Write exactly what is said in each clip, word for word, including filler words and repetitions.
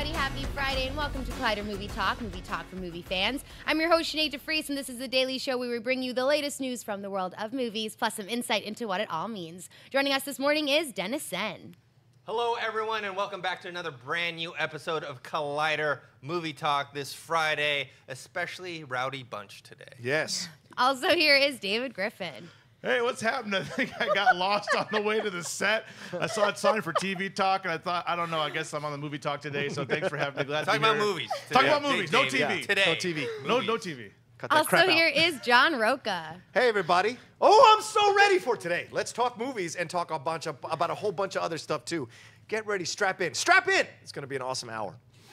everybody. Happy Friday, and welcome to Collider Movie Talk, movie talk for movie fans. I'm your host, Sinead DeVries, and this is the daily show where we bring you the latest news from the world of movies, plus some insight into what it all means. Joining us this morning is Dennis Tzeng. Hello, everyone, and welcome back to another brand new episode of Collider Movie Talk this Friday. Especially rowdy bunch today. Yes. Also here is David Griffin. Hey, what's happening? I think I got lost on the way to the set. I saw it signed for T V Talk, and I thought, I don't know, I guess I'm on the Movie Talk today, so thanks for having me. Glad Talking to be about here. movies. Talk today. about movies. No T V. Yeah. Today. No T V. No, no T V. Cut that Also crap here out. is John Rocha. Hey, everybody. Oh, I'm so ready for today. Let's talk movies and talk a bunch of, about a whole bunch of other stuff, too. Get ready. Strap in. Strap in. It's going to be an awesome hour.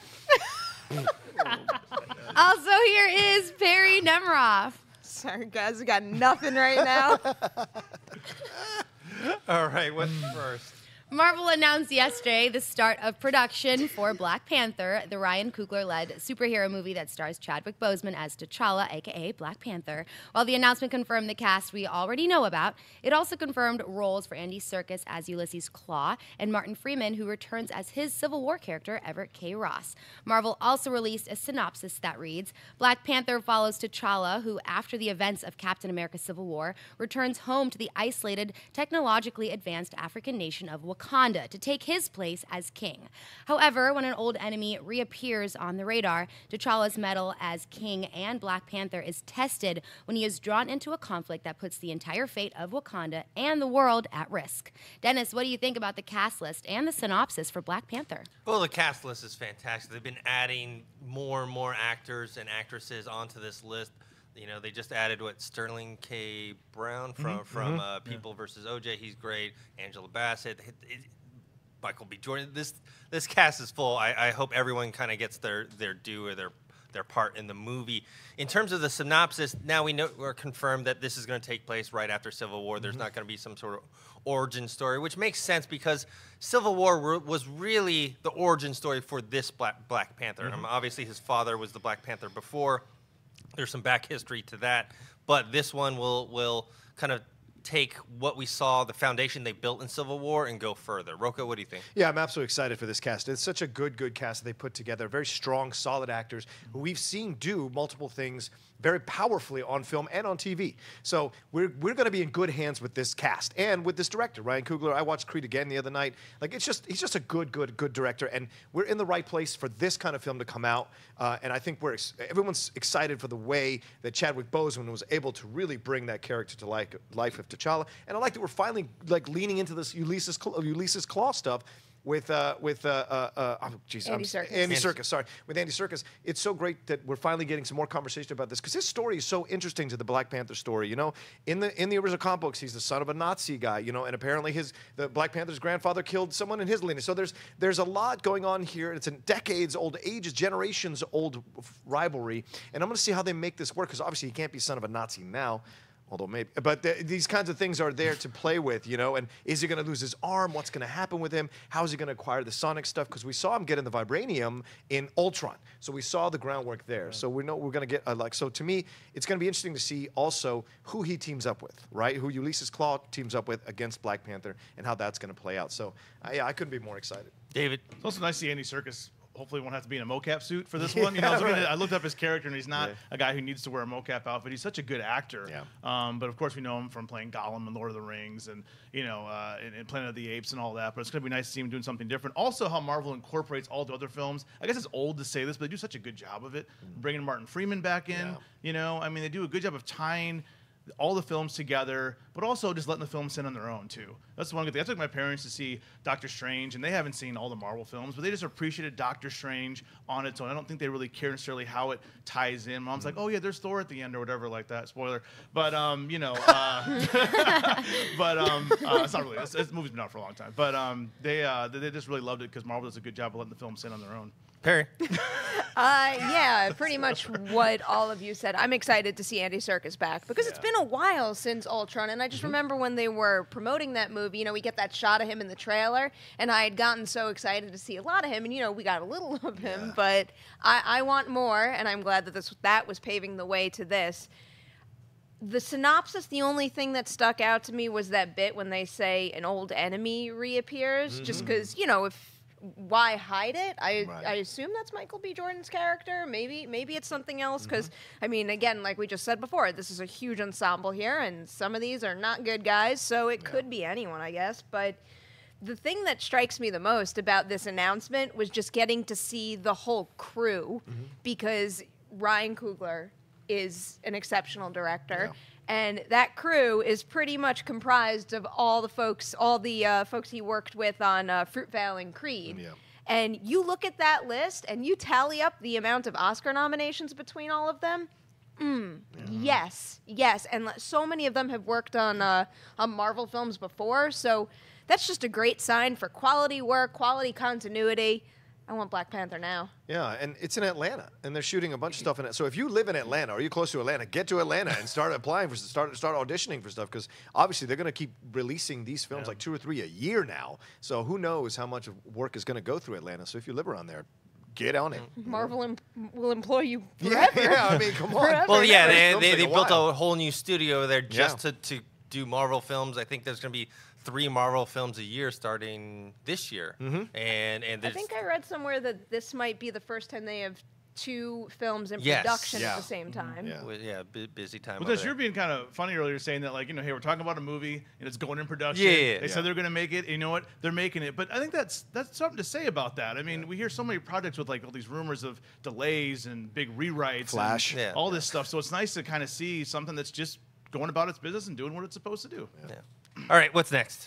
Also here is Perri Nemiroff. Sorry, guys, we got nothing right now. All right, what's first? Marvel announced yesterday the start of production for Black Panther, the Ryan Coogler-led superhero movie that stars Chadwick Boseman as T'Challa, a k a. Black Panther. While the announcement confirmed the cast we already know about, it also confirmed roles for Andy Serkis as Ulysses Claw and Martin Freeman, who returns as his Civil War character, Everett K. Ross. Marvel also released a synopsis that reads, Black Panther follows T'Challa, who, after the events of Captain America's Civil War, returns home to the isolated, technologically advanced African nation of Wakanda to take his place as king. However, when an old enemy reappears on the radar, T'Challa's mettle as king and Black Panther is tested when he is drawn into a conflict that puts the entire fate of Wakanda and the world at risk. Dennis, what do you think about the cast list and the synopsis for Black Panther? Well, the cast list is fantastic. They've been adding more and more actors and actresses onto this list. You know, they just added, what, Sterling K. Brown from, Mm-hmm. from Mm-hmm. uh, People yeah. versus O J. He's great. Angela Bassett. It, it, Michael B. Jordan. This this cast is full. I, I hope everyone kind of gets their, their due or their their part in the movie. In terms of the synopsis, now we know we're confirmed that this is going to take place right after Civil War. There's mm-hmm. not going to be some sort of origin story, which makes sense because Civil War was really the origin story for this Black, Black Panther. Mm-hmm. Um, obviously, his father was the Black Panther before. There's some back history to that, but this one will will kind of take what we saw, the foundation they built in Civil War, and go further. Rocha, what do you think? Yeah, I'm absolutely excited for this cast. It's such a good, good cast that they put together. Very strong, solid actors who we've seen do multiple things very powerfully on film and on T V. So we're we're going to be in good hands with this cast and with this director, Ryan Coogler. I watched Creed again the other night. Like it's just he's just a good, good, good director, and we're in the right place for this kind of film to come out. Uh, and I think we're ex everyone's excited for the way that Chadwick Boseman was able to really bring that character to life, life of T'Challa. And I like that we're finally like leaning into this Ulysses Ulysses Claw stuff. With uh, with uh, uh, uh, oh, geez, Andy Serkis. Andy Serkis, sorry, with Andy Serkis, it's so great that we're finally getting some more conversation about this because his story is so interesting to the Black Panther story. You know, in the in the original comic books, he's the son of a Nazi guy. You know, and apparently his the Black Panther's grandfather killed someone in his lineage. So there's there's a lot going on here. It's a decades old, ages, generations old rivalry, and I'm going to see how they make this work because obviously he can't be son of a Nazi now. Although maybe, but th these kinds of things are there to play with, you know. And is he going to lose his arm? What's going to happen with him? How is he going to acquire the sonic stuff? Because we saw him get in the vibranium in Ultron, so we saw the groundwork there. Right. So we know we're going to get uh, like. So to me, it's going to be interesting to see also who he teams up with, right? Who Ulysses Claw teams up with against Black Panther, and how that's going to play out. So uh, yeah, I couldn't be more excited. David, it's also nice to see Andy Serkis. Hopefully won't have to be in a mocap suit for this Yeah, one. You know, I, was right. at, I looked up his character, and he's not Yeah. a guy who needs to wear a mocap outfit. He's such a good actor. Yeah. Um, but of course, we know him from playing Gollum in Lord of the Rings, and you know, uh, in, in Planet of the Apes and all that. But it's going to be nice to see him doing something different. Also, how Marvel incorporates all the other films. I guess it's old to say this, but they do such a good job of it. Mm. Bringing Martin Freeman back in. Yeah. You know, I mean, they do a good job of tying all the films together, but also just letting the films sit on their own too. That's one good thing. I took my parents to see Doctor Strange, and they haven't seen all the Marvel films, but they just appreciated Doctor Strange on its own. I don't think they really care necessarily how it ties in. Mom's like, "Oh yeah, there's Thor at the end or whatever like that." Spoiler, but um, you know, uh, but um, uh, it's not really. This, this movie's been out for a long time, but um, they uh, they just really loved it because Marvel does a good job of letting the films sit on their own. Perri. Uh, yeah, pretty much what all of you said. I'm excited to see Andy Serkis back because yeah. it's been a while since Ultron, and I just mm-hmm. remember when they were promoting that movie, you know, we get that shot of him in the trailer, and I had gotten so excited to see a lot of him, and, you know, we got a little of him, yeah. but I, I want more, and I'm glad that this that was paving the way to this. The synopsis, the only thing that stuck out to me was that bit when they say an old enemy reappears, mm-hmm. just because, you know, if why hide it? I Right. I assume that's Michael B. Jordan's character. Maybe maybe it's something else. Because I mean, again, like we just said before, this is a huge ensemble here, and some of these are not good guys, so it could be anyone, I guess. But the thing that strikes me the most about this announcement was just getting to see the whole crew, because Ryan Coogler is an exceptional director. Yeah. And that crew is pretty much comprised of all the folks, all the uh, folks he worked with on uh, Fruitvale and Creed. Yeah. And you look at that list and you tally up the amount of Oscar nominations between all of them. Mm, Yes, yes. And l- so many of them have worked on uh, on Marvel films before. So that's just a great sign for quality work, quality continuity. I want Black Panther now. Yeah, and it's in Atlanta, and they're shooting a bunch of stuff in it. So if you live in Atlanta or you're close to Atlanta, get to Atlanta and start applying for start start auditioning for stuff, because obviously they're going to keep releasing these films like two or three a year now. So who knows how much of work is going to go through Atlanta? So if you live around there, get on it. Marvel em- will employ you Yeah, forever. yeah, I mean, come on. Forever. Well, yeah, Those they, films they, take they a built while. a whole new studio there just Yeah. to, to do Marvel films. I think there's going to be three Marvel films a year starting this year. Mm-hmm. And and I there's, think I read somewhere that this might be the first time they have two films in Yes. production Yeah. at the same time. Yeah. Well, yeah, bu- busy time. Because over you're there. being kind of funny earlier, saying that, like, you know, hey, we're talking about a movie and it's going in production. Yeah, yeah, yeah. They Yeah. said they're going to make it. And you know what? They're making it. But I think that's that's something to say about that. I mean, we hear so many projects with like all these rumors of delays and big rewrites, Flash. and Yeah. all this stuff. So it's nice to kind of see something that's just going about its business and doing what it's supposed to do. Yeah. All right, what's next?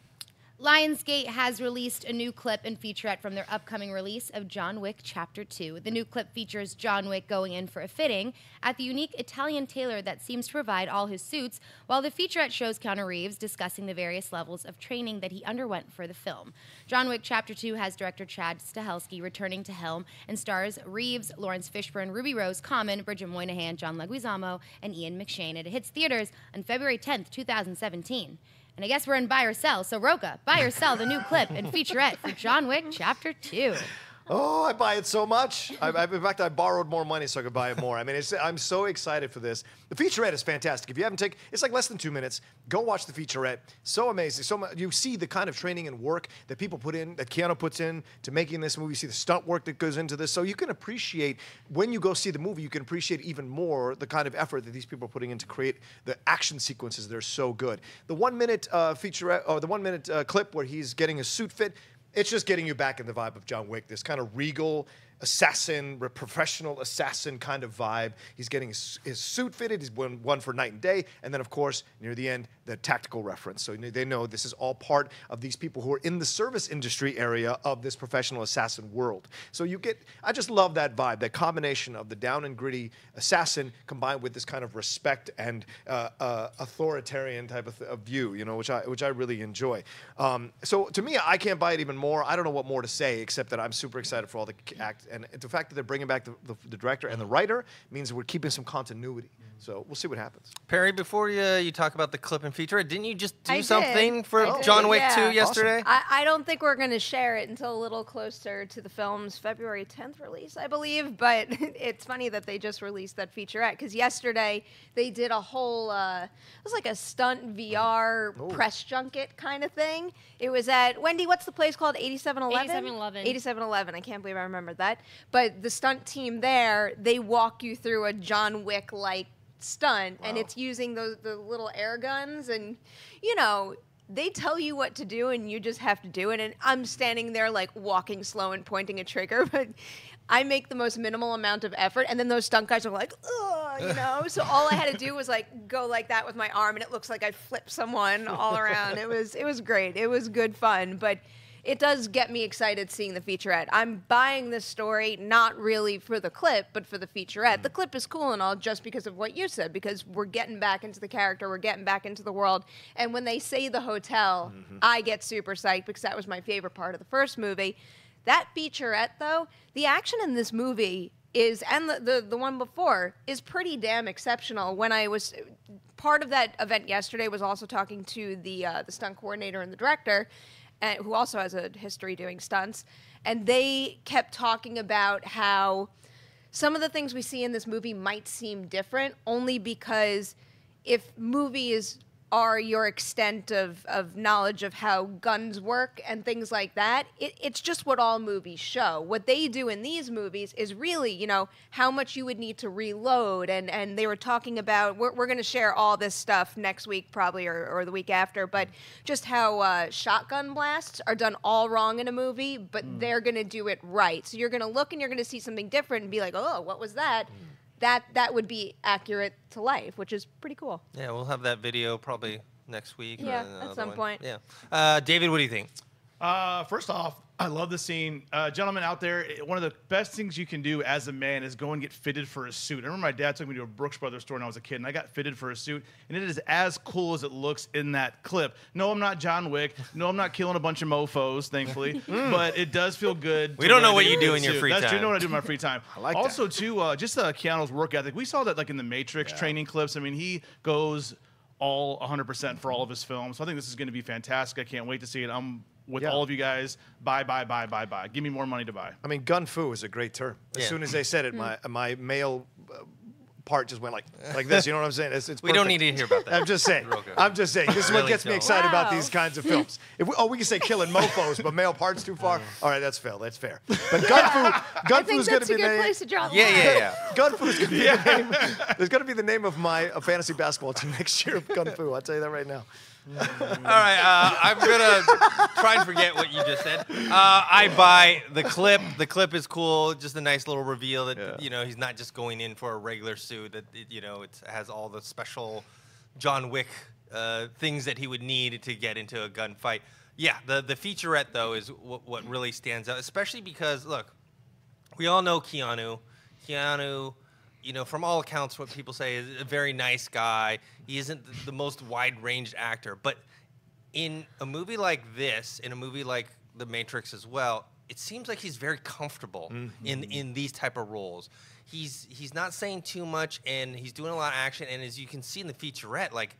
Lionsgate has released a new clip and featurette from their upcoming release of John Wick Chapter two. The new clip features John Wick going in for a fitting at the unique Italian tailor that seems to provide all his suits, while the featurette shows Keanu Reeves discussing the various levels of training that he underwent for the film. John Wick Chapter two has director Chad Stahelski returning to helm and stars Reeves, Lawrence Fishburne, Ruby Rose, Common, Bridget Moynihan, John Leguizamo, and Ian McShane. And it hits theaters on February tenth, twenty seventeen. And I guess we're in buy or sell. So Rocha, buy or sell the new clip and featurette for John Wick Chapter two. Oh, I buy it so much. I, I, in fact, I borrowed more money so I could buy it more. I mean, it's, I'm so excited for this. The featurette is fantastic. If you haven't taken, it's like less than two minutes. Go watch the featurette. So amazing. So much, you see the kind of training and work that people put in, that Keanu puts in to making this movie. You see the stunt work that goes into this. So you can appreciate, when you go see the movie, you can appreciate even more the kind of effort that these people are putting in to create the action sequences. They're so good. The one minute uh, featurette, or the one minute uh, clip where he's getting his suit fit, it's just getting you back in the vibe of John Wick, this kind of regal assassin, re- professional assassin kind of vibe. He's getting his, his suit fitted. He's one, one for night and day. And then, of course, near the end, the tactical reference. So they know this is all part of these people who are in the service industry area of this professional assassin world. So you get, I just love that vibe, that combination of the down and gritty assassin combined with this kind of respect and uh, uh, authoritarian type of, th- of view, you know, which I which I really enjoy. Um, so to me, I can't buy it even more. I don't know what more to say except that I'm super excited for all the act. And the fact that they're bringing back the, the, the director and the writer means we're keeping some continuity. So we'll see what happens. Perry, before you, you talk about the clip and featurette, didn't you just do I did. something for I did, John Wick yeah. two yesterday? I, I don't think we're going to share it until a little closer to the film's February tenth release, I believe. But it's funny that they just released that featurette, because yesterday they did a whole, uh, it was like a stunt V R Ooh. press junket kind of thing. It was at, Wendy, what's the place called? eighty-seven eleven? eighty-seven eleven. eighty-seven eleven. I can't believe I remembered that. But the stunt team there, they walk you through a John Wick-like stunt, and Wow. it's using those the little air guns, and you know, they tell you what to do and you just have to do it. And I'm standing there like walking slow and pointing a trigger, but I make the most minimal amount of effort, and then those stunt guys are like, ugh, you know. So all I had to do was like go like that with my arm, and it looks like I flipped someone all around. It was it was great. It was good fun, but it does get me excited seeing the featurette. I'm buying this story not really for the clip, but for the featurette. Mm. The clip is cool and all just because of what you said, because we're getting back into the character, we're getting back into the world. And when they say the hotel, mm-hmm. I get super psyched because that was my favorite part of the first movie. That featurette, though, the action in this movie is, and the, the, the one before, is pretty damn exceptional. When I was, part of that event yesterday was also talking to the uh, the stunt coordinator and the director, and who also has a history doing stunts, and they kept talking about how some of the things we see in this movie might seem different only because if movie is are your extent of, of knowledge of how guns work and things like that. It, it's just what all movies show. What they do in these movies is really, you know, how much you would need to reload. And, and they were talking about, we're, we're going to share all this stuff next week probably or, or the week after, but just how uh, shotgun blasts are done all wrong in a movie, but mm. they're going to do it right. So you're going to look and you're going to see something different and be like, oh, what was that? Mm. That that would be accurate to life, which is pretty cool. Yeah, we'll have that video probably next week. Yeah, or at some one. point. Yeah. Uh, David, what do you think? Uh, first off, I love the scene. Uh, gentlemen out there, one of the best things you can do as a man is go and get fitted for a suit. I remember my dad took me to a Brooks Brothers store when I was a kid, and I got fitted for a suit, and it is as cool as it looks in that clip. No, I'm not John Wick. No, I'm not killing a bunch of mofos, thankfully, but it does feel good. We don't know what you do in your free That's time. true. You know what I do in my free time. I like also, that. too, uh, just uh, Keanu's work ethic. We saw that like in the Matrix Yeah. training clips. I mean, he goes all one hundred percent for all of his films. So I think this is going to be fantastic. I can't wait to see it. I'm with Yeah. all of you guys. Buy, buy, buy, buy, buy. Give me more money to buy. I mean, gun fu is a great term. As Yeah. soon as they said it, my my male uh, part just went like like this. You know what I'm saying? It's, it's We don't perfect. need to hear about that. I'm just saying. Rocha. I'm just saying. This is what Really gets me don't. excited about Wow. these kinds of films. If we, oh, we can say killing mofos, but male parts too far. All right, that's fair. That's fair. But gun fu, I gun fu think is going that's to a be good the name. place to draw the Yeah, line. yeah, yeah. Gun fu is going to be the name. There's going to be the name of my uh, fantasy basketball team next year. Gun fu. I'll tell you that right now. All right, uh, I'm gonna try and forget what you just said. Uh, I buy the clip. The clip is cool. Just a nice little reveal that Yeah. you know he's not just going in for a regular suit. That it, you know it has all the special John Wick uh, things that he would need to get into a gunfight. Yeah, the the featurette though is what, what really stands out, especially because look, we all know Keanu. Keanu. You know, from all accounts, what people say is a very nice guy. He isn't the, the most wide-ranged actor, but in a movie like this, in a movie like The Matrix as well, it seems like he's very comfortable mm-hmm. in in these type of roles. He's he's not saying too much, and he's doing a lot of action. And as you can see in the featurette, like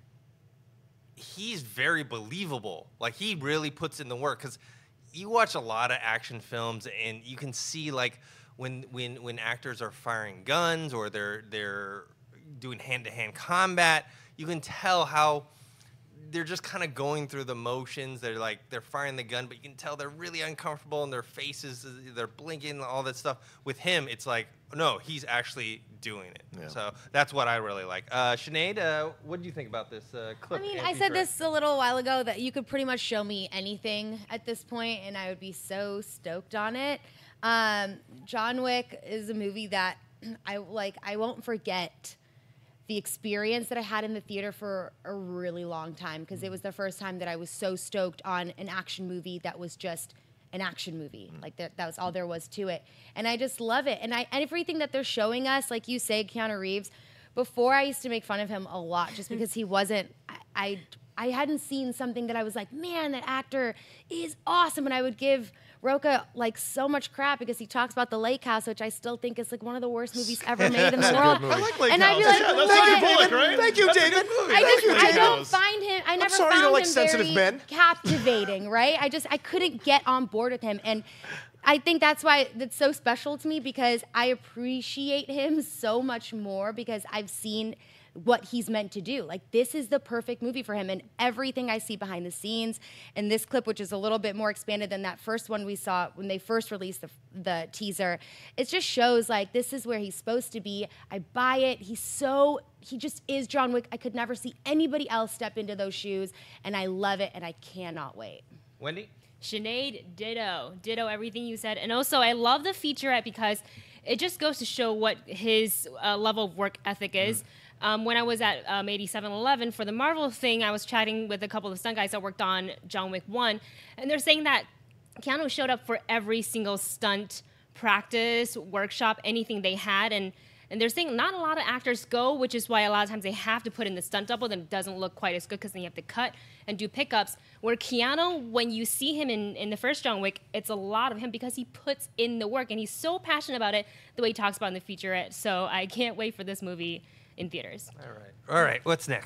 he's very believable. Like he really puts in the work because you watch a lot of action films, and you can see like. When, when when actors are firing guns or they're they're doing hand-to-hand combat, you can tell how they're just kind of going through the motions. They're like they're firing the gun, but you can tell they're really uncomfortable in their faces. They're blinking, all that stuff. With him, it's like no, he's actually doing it. Yeah. So that's what I really like. Uh, Sinead, uh, what do you think about this uh, clip? I mean, and I said featurette? this a little while ago that you could pretty much show me anything at this point, and I would be so stoked on it. Um, John Wick is a movie that I like. I won't forget the experience that I had in the theater for a really long time because it was the first time that I was so stoked on an action movie that was just an action movie. Like that, that was all there was to it, and I just love it. And I and everything that they're showing us, like you say, Keanu Reeves. Before I used to make fun of him a lot just because he wasn't. I. I I hadn't seen something that I was like, man, that actor is awesome. And I would give Rocha like so much crap because he talks about The Lake House, which I still think is like one of the worst movies ever made in the world. I like Lake and I'd be House. like, Yeah, that's "What?" Sandra Bullock, right? Thank you, That's a David. good movie. I Thank just you, I David. don't find him. I never sorry you found don't like him sensitive very men. captivating, right? I just I couldn't get on board with him, and I think that's why it's so special to me because I appreciate him so much more because I've seen what he's meant to do. Like this is the perfect movie for him, and everything I see behind the scenes in this clip, which is a little bit more expanded than that first one we saw when they first released the, the teaser, it just shows like this is where he's supposed to be. I buy it. He's so he just is John Wick. I could never see anybody else step into those shoes, and I love it, and I cannot wait. Wendy. Sinead, ditto, ditto everything you said, and also I love the featurette because it just goes to show what his uh, level of work ethic is. Mm. Um, when I was at um, eighty-seven eleven for the Marvel thing, I was chatting with a couple of stunt guys that worked on John Wick one, and they're saying that Keanu showed up for every single stunt practice, workshop, anything they had, and and they're saying not a lot of actors go, which is why a lot of times they have to put in the stunt double that doesn't look quite as good because then you have to cut and do pickups. Where Keanu, when you see him in, in the first John Wick, it's a lot of him because he puts in the work, and he's so passionate about it, the way he talks about in the featurette. So I can't wait for this movie in theaters. All right. All right. What's next?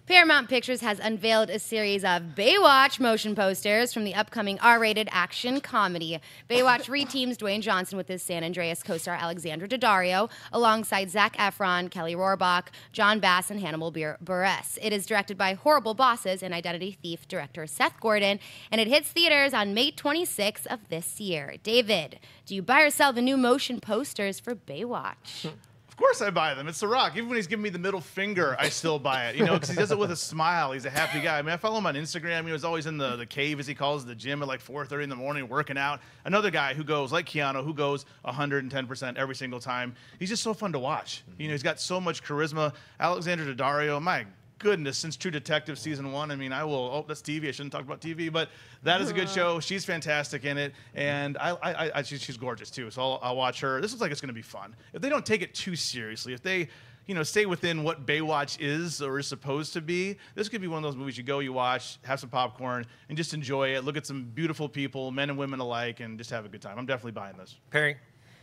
Paramount Pictures has unveiled a series of Baywatch motion posters from the upcoming R-rated action comedy. Baywatch reteams Dwayne Johnson with his San Andreas co-star Alexandra Daddario, alongside Zac Efron, Kelly Rohrbach, John Bass, and Hannibal Bur- Buress. It is directed by Horrible Bosses and Identity Thief director Seth Gordon, and it hits theaters on May twenty-sixth of this year. David, do you buy or sell the new motion posters for Baywatch? Of course I buy them. It's The Rock. Even when he's giving me the middle finger, I still buy it. You know, because he does it with a smile. He's a happy guy. I mean, I follow him on Instagram. He was always in the, the cave, as he calls it, the gym at like four thirty in the morning, working out. Another guy who goes, like Keanu, who goes one hundred ten percent every single time. He's just so fun to watch. You know, he's got so much charisma. Alexandra Daddario, my goodness, since True Detective season one, I mean, I will, oh, that's T V. I shouldn't talk about T V, but that is a good show. She's fantastic in it, and I, I, I she's, she's gorgeous too, so I'll, I'll watch her. This looks like it's going to be fun. If they don't take it too seriously, if they, you know, stay within what Baywatch is or is supposed to be, this could be one of those movies you go, you watch, have some popcorn, and just enjoy it. Look at some beautiful people, men and women alike, and just have a good time. I'm definitely buying this. Perry?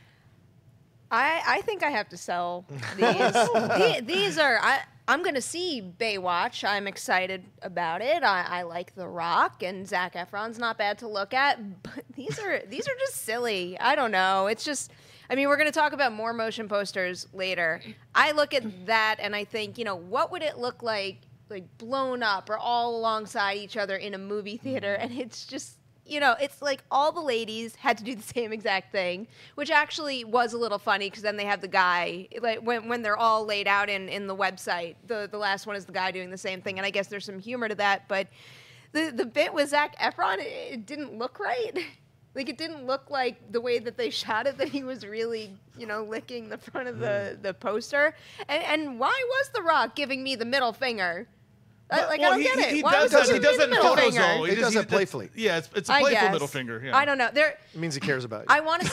I, I think I have to sell these. the, these are I I'm gonna see Baywatch. I'm excited about it. I, I like The Rock, and Zac Efron's not bad to look at. But these are these are just silly. I don't know. It's just. I mean, we're gonna talk about more motion posters later. I look at that and I think, you know, what would it look like, like blown up or all alongside each other in a movie theater? And it's just. You know, it's like all the ladies had to do the same exact thing, which actually was a little funny because then they have the guy, like when, when they're all laid out in, in the website, the, the last one is the guy doing the same thing. And I guess there's some humor to that. But the, the bit with Zac Efron, it, it didn't look right. Like, it didn't look like the way that they shot it, that he was really, you know, licking the front of the, the poster. And, and why was The Rock giving me the middle finger? I, like, well, I don't he, get it. He, he Why does was that. he He does that giving in me the photos, middle though. finger? He does that playfully. Yeah, it's, it's a I playful guess. middle finger. Yeah. I don't know. There. It means he cares about you. I want to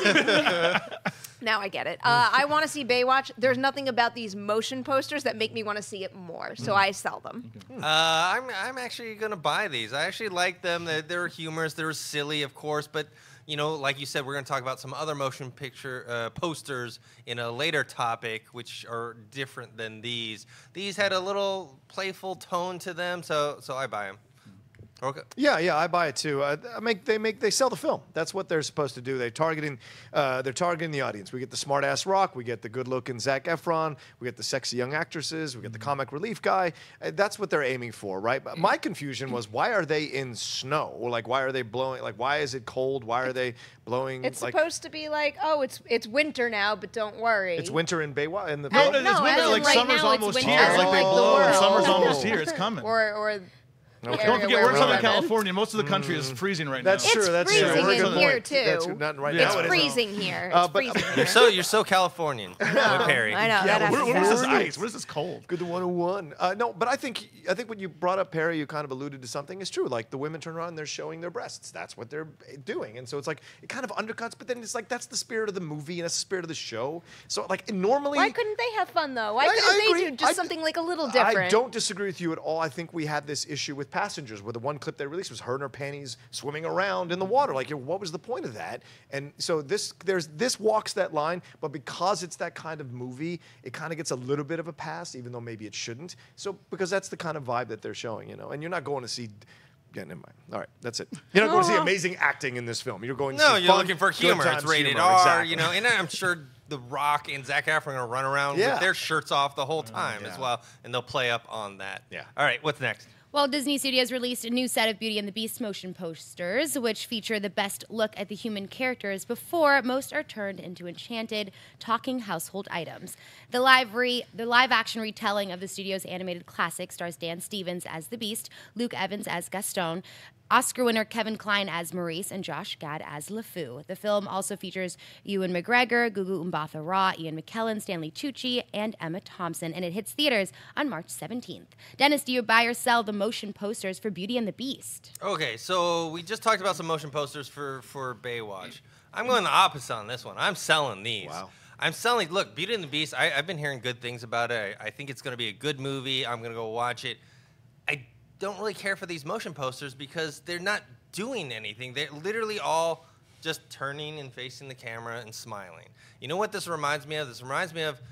see. Now I get it. Uh, I want to see Baywatch. There's nothing about these motion posters that make me want to see it more, so I sell them. Uh, I'm I'm actually gonna buy these. I actually like them. They're, they're humorous. They're silly, of course, but you know, like you said, we're gonna talk about some other motion picture uh, posters in a later topic, which are different than these. These had a little playful tone to them, so so I buy them. Okay. Yeah, yeah, I buy it too. Uh, I make they make they sell the film. That's what they're supposed to do. They're targeting, uh, they're targeting the audience. We get the smart ass Rock, we get the good looking Zac Efron, we get the sexy young actresses, we get the comic relief guy. Uh, that's what they're aiming for, right? But my confusion was, why are they in snow? Or like, why are they blowing? Like, why is it cold? Why are they blowing? It's like, supposed to be like, oh, it's it's winter now, but don't worry. It's winter in Baywatch. In the No, Uh, it's no, winter. as in Like right summer's now it's almost winter here. all Like they over the blow, and world. summer's almost here. It's coming. or or. the Okay. area Don't forget, where we're in we're Southern living. California. Most of the country is freezing right That's now. true. It's That's freezing true. in Good here, point. too. That's not right Yeah, It's now. it is. freezing here. It's Uh, but- freezing You're here. so you're so Californian, with Perry. I know. Yeah, that but where, has to where is this stop. ice? Where is this cold? Good to one oh one. Uh, no, but I think I think when you brought up Perry, you kind of alluded to something. It's true. Like the women turn around, and they're showing their breasts. That's what they're doing, and so it's like it kind of undercuts. But then it's like that's the spirit of the movie and that's the spirit of the show. So like normally, Why couldn't they have fun though? Why I- couldn't I they agree. do just I- something like a little different? I don't disagree with you at all. I think we had this issue with Passengers, where the one clip they released was her in her panties swimming around in the water. Like, what was the point of that? And so this, there's this walks that line, but because it's that kind of movie, it kind of gets a little bit of a pass, even though maybe it shouldn't. So because that's the kind of vibe that they're showing, you know. And you're not going to see. Yeah, never mind. All right, that's it. You're not going to see amazing acting in this film. You're going to No, see you're fun, looking for good humor. times It's rated humor. R, Exactly. you know, and I'm sure The Rock and Zac Efron are going to run around Yeah. with their shirts off the whole time yeah. as well, and they'll play up on that. Yeah. All right, what's next? Well, Disney Studios released a new set of Beauty and the Beast motion posters, which feature the best look at the human characters before most are turned into enchanted, talking household items. The live re- the live-action retelling of the studio's animated classic stars Dan Stevens as the Beast, Luke Evans as Gaston, Oscar winner Kevin Kline as Maurice, and Josh Gad as LeFou. The film also features Ewan McGregor, Gugu Mbatha-Raw, Ian McKellen, Stanley Tucci, and Emma Thompson, and it hits theaters on March seventeenth. Dennis, do you buy or sell the motion posters for Beauty and the Beast? Okay, so we just talked about some motion posters for, for Baywatch. I'm going the opposite on this one. I'm selling these. Wow. I'm selling, look, Beauty and the Beast, I, I've been hearing good things about it. I, I think it's going to be a good movie. I'm going to go watch it. I don't really care for these motion posters because they're not doing anything. They're literally all just turning and facing the camera and smiling. You know what this reminds me of? This reminds me of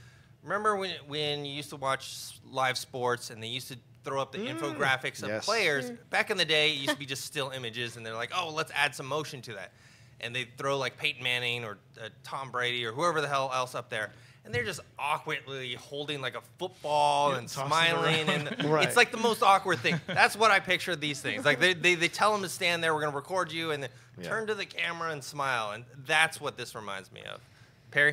Remember when when you used to watch live sports and they used to throw up the mm. infographics of yes. players? Mm. Back in the day, it used to be just still images, and they're like, oh, let's add some motion to that. And they throw like Peyton Manning or uh, Tom Brady or whoever the hell else up there. And they're just awkwardly holding like a football yeah, and smiling, and right. it's like the most awkward thing. That's what I picture these things. Like they, they, they tell them to stand there, we're gonna record you, and then yeah. turn to the camera and smile, and that's what this reminds me of. Perri?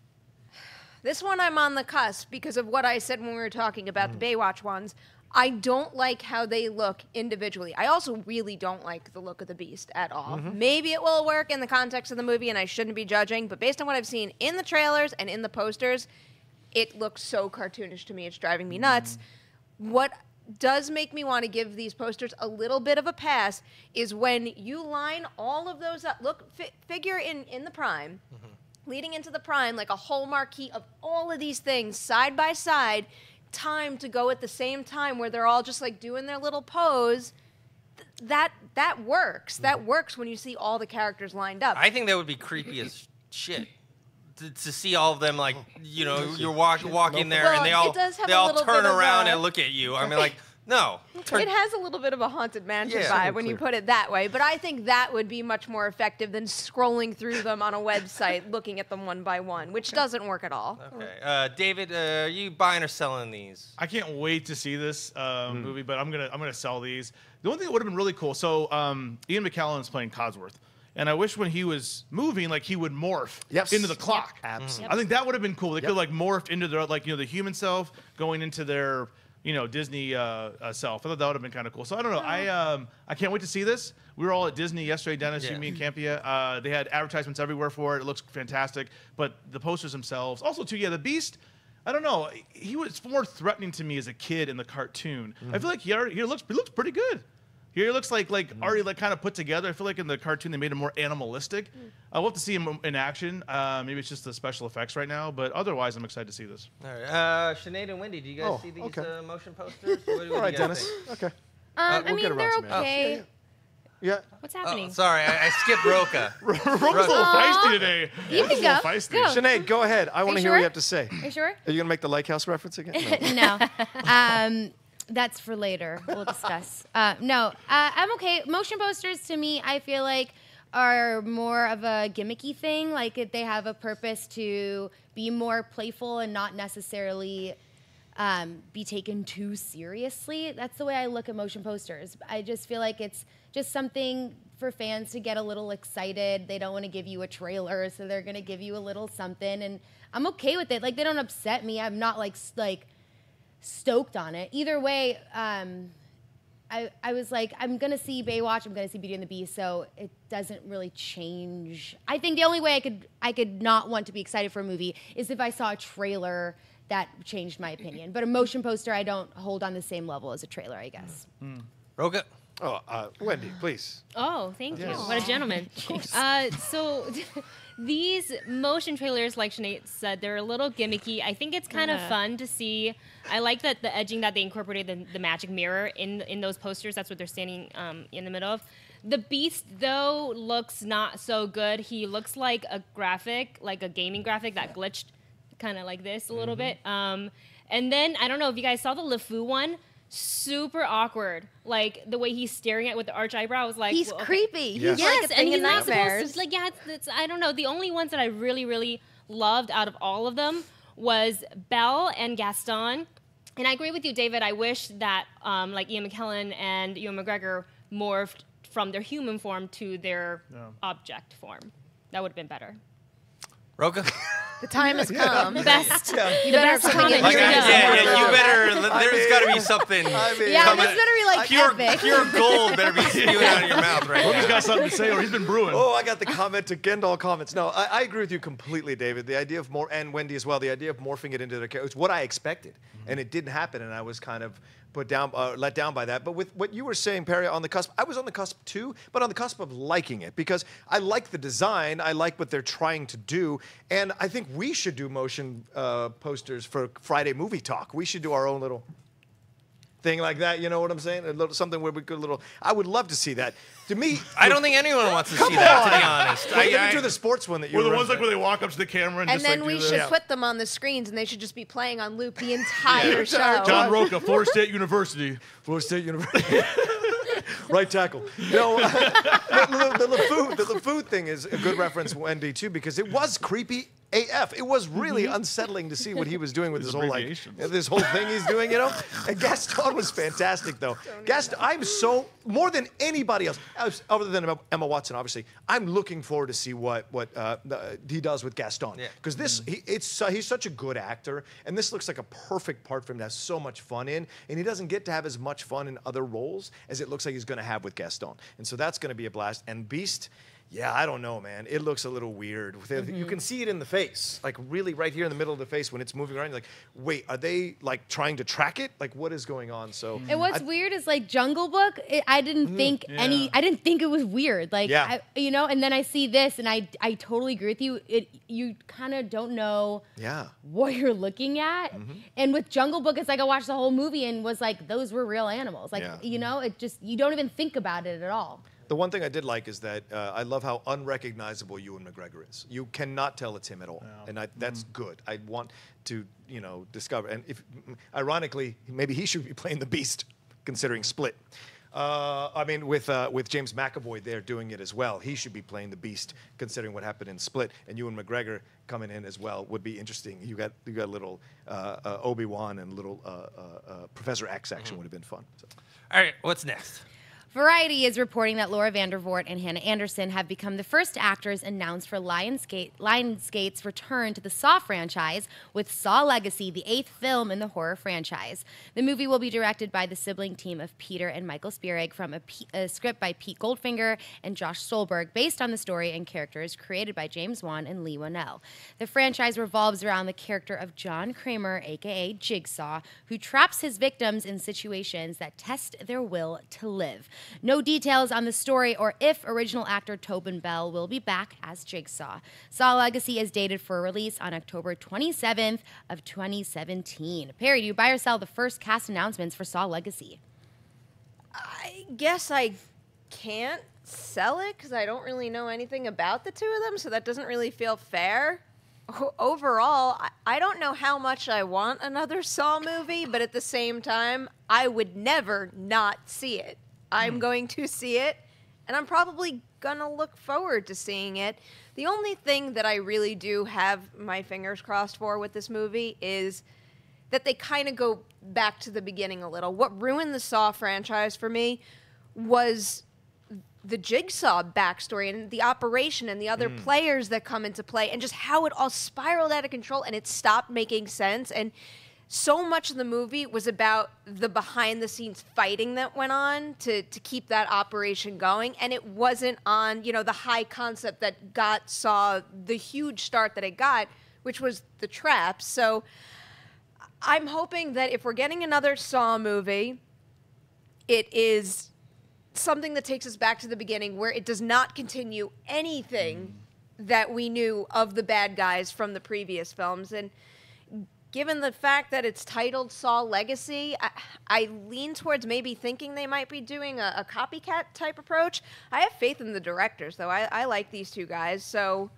This one I'm on the cusp because of what I said when we were talking about mm. the Baywatch ones. I don't like how they look individually. I also really don't like the look of the Beast at all. Mm-hmm. Maybe it will work in the context of the movie and I shouldn't be judging, but based on what I've seen in the trailers and in the posters, it looks so cartoonish to me. It's driving me nuts. Mm. What does make me want to give these posters a little bit of a pass is when you line all of those up. Look, fi- figure in, in the Prime, mm-hmm. leading into the Prime, like a whole marquee of all of these things side by side, time to go at the same time where they're all just like doing their little pose. Th- that that works. That works when you see all the characters lined up. I think that would be creepy as shit. To, to see all of them, like, you know, you're walk, walking there well, and they all they all turn around and look at you. I mean, like, no. Turn. It has a little bit of a Haunted Mansion Yeah, vibe when you put it that way, but I think that would be much more effective than scrolling through them on a website, looking at them one by one, which doesn't work at all. Okay. Uh, David, uh, are you buying or selling these? I can't wait to see this um, mm. movie, but I'm gonna I'm gonna sell these. The only thing that would have been really cool. So um, Ian McKellen is playing Codsworth. And I wish when he was moving, like he would morph yes. into the clock. Yep. Absolutely. Yep. I think that would have been cool. They yep. could like morph into their like you know the human self going into their you know Disney uh, uh, self. I thought that would have been kind of cool. So I don't know. I um I can't wait to see this. We were all at Disney yesterday, Dennis, yeah. you, me, and Campia. Uh, they had advertisements everywhere for it. It looks fantastic. But the posters themselves, also too, yeah, the Beast. I don't know. He was more threatening to me as a kid in the cartoon. Mm-hmm. I feel like he already, he looks he looks pretty good. Here he looks like like mm. already like kind of put together. I feel like in the cartoon they made him more animalistic. Mm. Uh, we'll have to see him in action. Uh, maybe it's just the special effects right now, but otherwise I'm excited to see this. All right, uh, Sinead and Wendy, do you guys oh, see these okay. uh, motion posters? What, what All right, do Dennis. think? Okay. Um, uh, we'll I mean, they're okay. Oh. Yeah. What's happening? Oh, sorry, I, I skipped Rocha. Rocha's a little feisty today. You can go. Feisty. Go. Sinead, go ahead. I want to hear sure? what you have to say. Are you sure? Are you gonna make the Lake House reference again? No. no. Um, That's for later. We'll discuss. Uh, no, uh, I'm okay. Motion posters to me, I feel like, are more of a gimmicky thing. Like it, they have a purpose to be more playful and not necessarily um, be taken too seriously. That's the way I look at motion posters. I just feel like it's just something for fans to get a little excited. They don't want to give you a trailer, so they're going to give you a little something. And I'm okay with it. Like, they don't upset me. I'm not like like... stoked on it. Either way, um, I, I was like, I'm going to see Baywatch, I'm going to see Beauty and the Beast, so it doesn't really change. I think the only way I could I could not want to be excited for a movie is if I saw a trailer that changed my opinion. But a motion poster, I don't hold on the same level as a trailer, I guess. Mm. Rocha? Oh, uh, Wendy, please. Oh, thank yes. you. What a gentleman. uh, so these motion trailers, like Sinead said, they're a little gimmicky. I think it's kind Yeah. of fun to see. I like that the edging that they incorporated the, the magic mirror in in those posters. That's what they're standing um, in the middle of. The Beast, though, looks not so good. He looks like a graphic, like a gaming graphic that glitched kind of like this a little mm-hmm. bit. Um, and then, I don't know if you guys saw the LeFou one. Super awkward. Like, the way he's staring at with the arch eyebrows. Like, He's well, okay. creepy. Yes. He's Yes, like a and thing he's in not nightmares. supposed to. Like, yeah, it's, it's, I don't know. The only ones that I really, really loved out of all of them was Belle and Gaston. And I agree with you, David. I wish that, um, like, Ian McKellen and Ewan McGregor morphed from their human form to their Yeah. object form. That would have been better. Rocha? The time has come. The best. Yeah. You better have best something in comment. here. Like, Here yeah, we yeah, go. yeah, you better, I there's mean- got to be something. I mean- Yeah, coming- this better be like pure, epic. pure gold better be spewing out of your mouth right Rocha's now. got something to say, or he's been brewing. Oh, I got the comment to Gendall comments. No, I, I agree with you completely, David. The idea of more, and Wendy as well, the idea of morphing it into their character, it's what I expected. And it didn't happen, and I was kind of put down, uh, let down by that. But with what you were saying, Perri, on the cusp, I was on the cusp too, but on the cusp of liking it because I like the design, I like what they're trying to do, and I think we should do motion uh, posters for Friday Movie Talk. We should do our own little. thing like that. You know what I'm saying? A little something where we could a little. I would love to see that. To me, I don't think anyone wants to see that, to be honest. Well, I, let I, me do the sports one that you Or the were ones like where they walk up to the camera and, And just then like we do should that. put them on the screens, and they should just be playing on loop the entire show. John Rocha, Florida State University. Florida State University. Right tackle. No, uh, the, the, the, LeFou, the LeFou thing is a good reference, Wendy, too, because it was creepy A F. It was really unsettling to see what he was doing with His this whole like abbreviations. this whole thing he's doing, you know. And Gaston was fantastic, though. Gaston, I'm so more than anybody else, other than Emma, Emma Watson, obviously. I'm looking forward to see what what uh, uh, he does with Gaston, because Yeah. this he, it's uh, he's such a good actor, and this looks like a perfect part for him to have so much fun in, and he doesn't get to have as much fun in other roles as it looks like he's going to have with Gaston, and so that's going to be a blast. And Beast. Yeah, I don't know, man. It looks a little weird. Mm-hmm. You can see it in the face, like really right here in the middle of the face when it's moving around. You're like, wait, are they like trying to track it? Like, what is going on? So, And what's I- weird is like Jungle Book. It, I didn't think any. Yeah. I didn't think it was weird. Like, Yeah. I, you know. And then I see this, and I I totally agree with you. It you kind of don't know yeah. what you're looking at. And with Jungle Book, it's like I watched the whole movie and was like, those were real animals. Like, Yeah. you know, it just you don't even think about it at all. The one thing I did like is that uh, I love how unrecognizable Ewan McGregor is. You cannot tell it's him at all, and I, that's good. I want to, you know, discover. And if, ironically, maybe he should be playing the Beast, considering Split. Uh, I mean, with uh, with James McAvoy there doing it as well, he should be playing the Beast, considering what happened in Split. And Ewan McGregor coming in as well would be interesting. You got you got a little uh, uh, Obi-Wan and a little uh, uh, uh, Professor X action would have been fun. So. all right, what's next? Variety is reporting that Laura Vandervoort and Hannah Anderson have become the first actors announced for Lionsgate, Lionsgate's return to the Saw franchise with Saw Legacy, the eighth film in the horror franchise. The movie will be directed by the sibling team of Peter and Michael Spierig from a, P- a script by Pete Goldfinger and Josh Stolberg, based on the story and characters created by James Wan and Lee Whannell. The franchise revolves around the character of John Kramer, aka Jigsaw, who traps his victims in situations that test their will to live. No details on the story or if original actor Tobin Bell will be back as Jigsaw. Saw Legacy is dated for release on October twenty-seventh of twenty seventeen. Perri, do you buy or sell the first cast announcements for Saw Legacy? I guess I can't sell it because I don't really know anything about the two of them, so that doesn't really feel fair. O- Overall, I, I don't know how much I want another Saw movie, but at the same time, I would never not see it. I'm going to see it, and I'm probably going to look forward to seeing it. The only thing that I really do have my fingers crossed for with this movie is that they kind of go back to the beginning a little. What ruined the Saw franchise for me was the Jigsaw backstory and the operation and the other players that come into play and just how it all spiraled out of control and it stopped making sense. And so much of the movie was about the behind-the-scenes fighting that went on to, to keep that operation going, and it wasn't on, you know, the high concept that got Saw the huge start that it got, which was the traps. So I'm hoping that if we're getting another Saw movie, it is something that takes us back to the beginning, where it does not continue anything that we knew of the bad guys from the previous films. And given the fact that it's titled Saw Legacy, I, I lean towards maybe thinking they might be doing a, a copycat type approach. I have faith in the directors, though. I, I like these two guys, so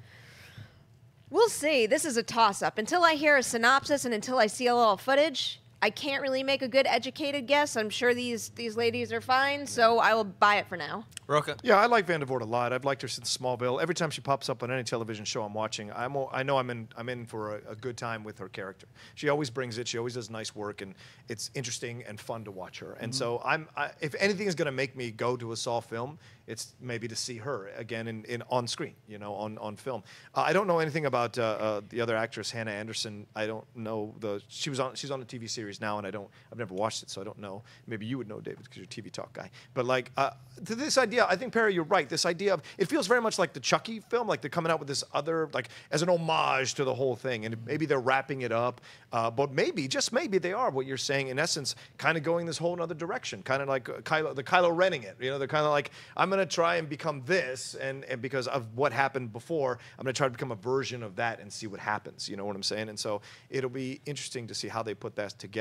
we'll see. This is a toss-up. Until I hear a synopsis and until I see a little footage, I can't really make a good educated guess. I'm sure these, these ladies are fine, so I will buy it for now. Rocha? Yeah, I like Vandervoort a lot. I've liked her since Smallville. Every time she pops up on any television show I'm watching, I'm, o- I know I'm in I'm in for a, a good time with her character. She always brings it. She always does nice work, and it's interesting and fun to watch her. And so I'm I, if anything is going to make me go to a Saw film, it's maybe to see her again in, in on screen, you know, on on film. Uh, I don't know anything about uh, uh, the other actress, Hannah Anderson. I don't know the she was on she's on a T V series now, and I don't I've never watched it, so I don't know. Maybe you would know, David, because you're a T V talk guy. But like uh, to this idea, I think Perri, you're right. This idea of it feels very much like the Chucky film, like they're coming out with this other like as an homage to the whole thing, and maybe they're wrapping it up. Uh, but maybe, just maybe, they are what you're saying. In essence, kind of going this whole other direction, kind of like uh, Kylo, the Kylo Renning it. You know, they're kind of like, I'm going to try and become this, and, and because of what happened before, I'm going to try to become a version of that and see what happens. You know what I'm saying? And so it'll be interesting to see how they put that together.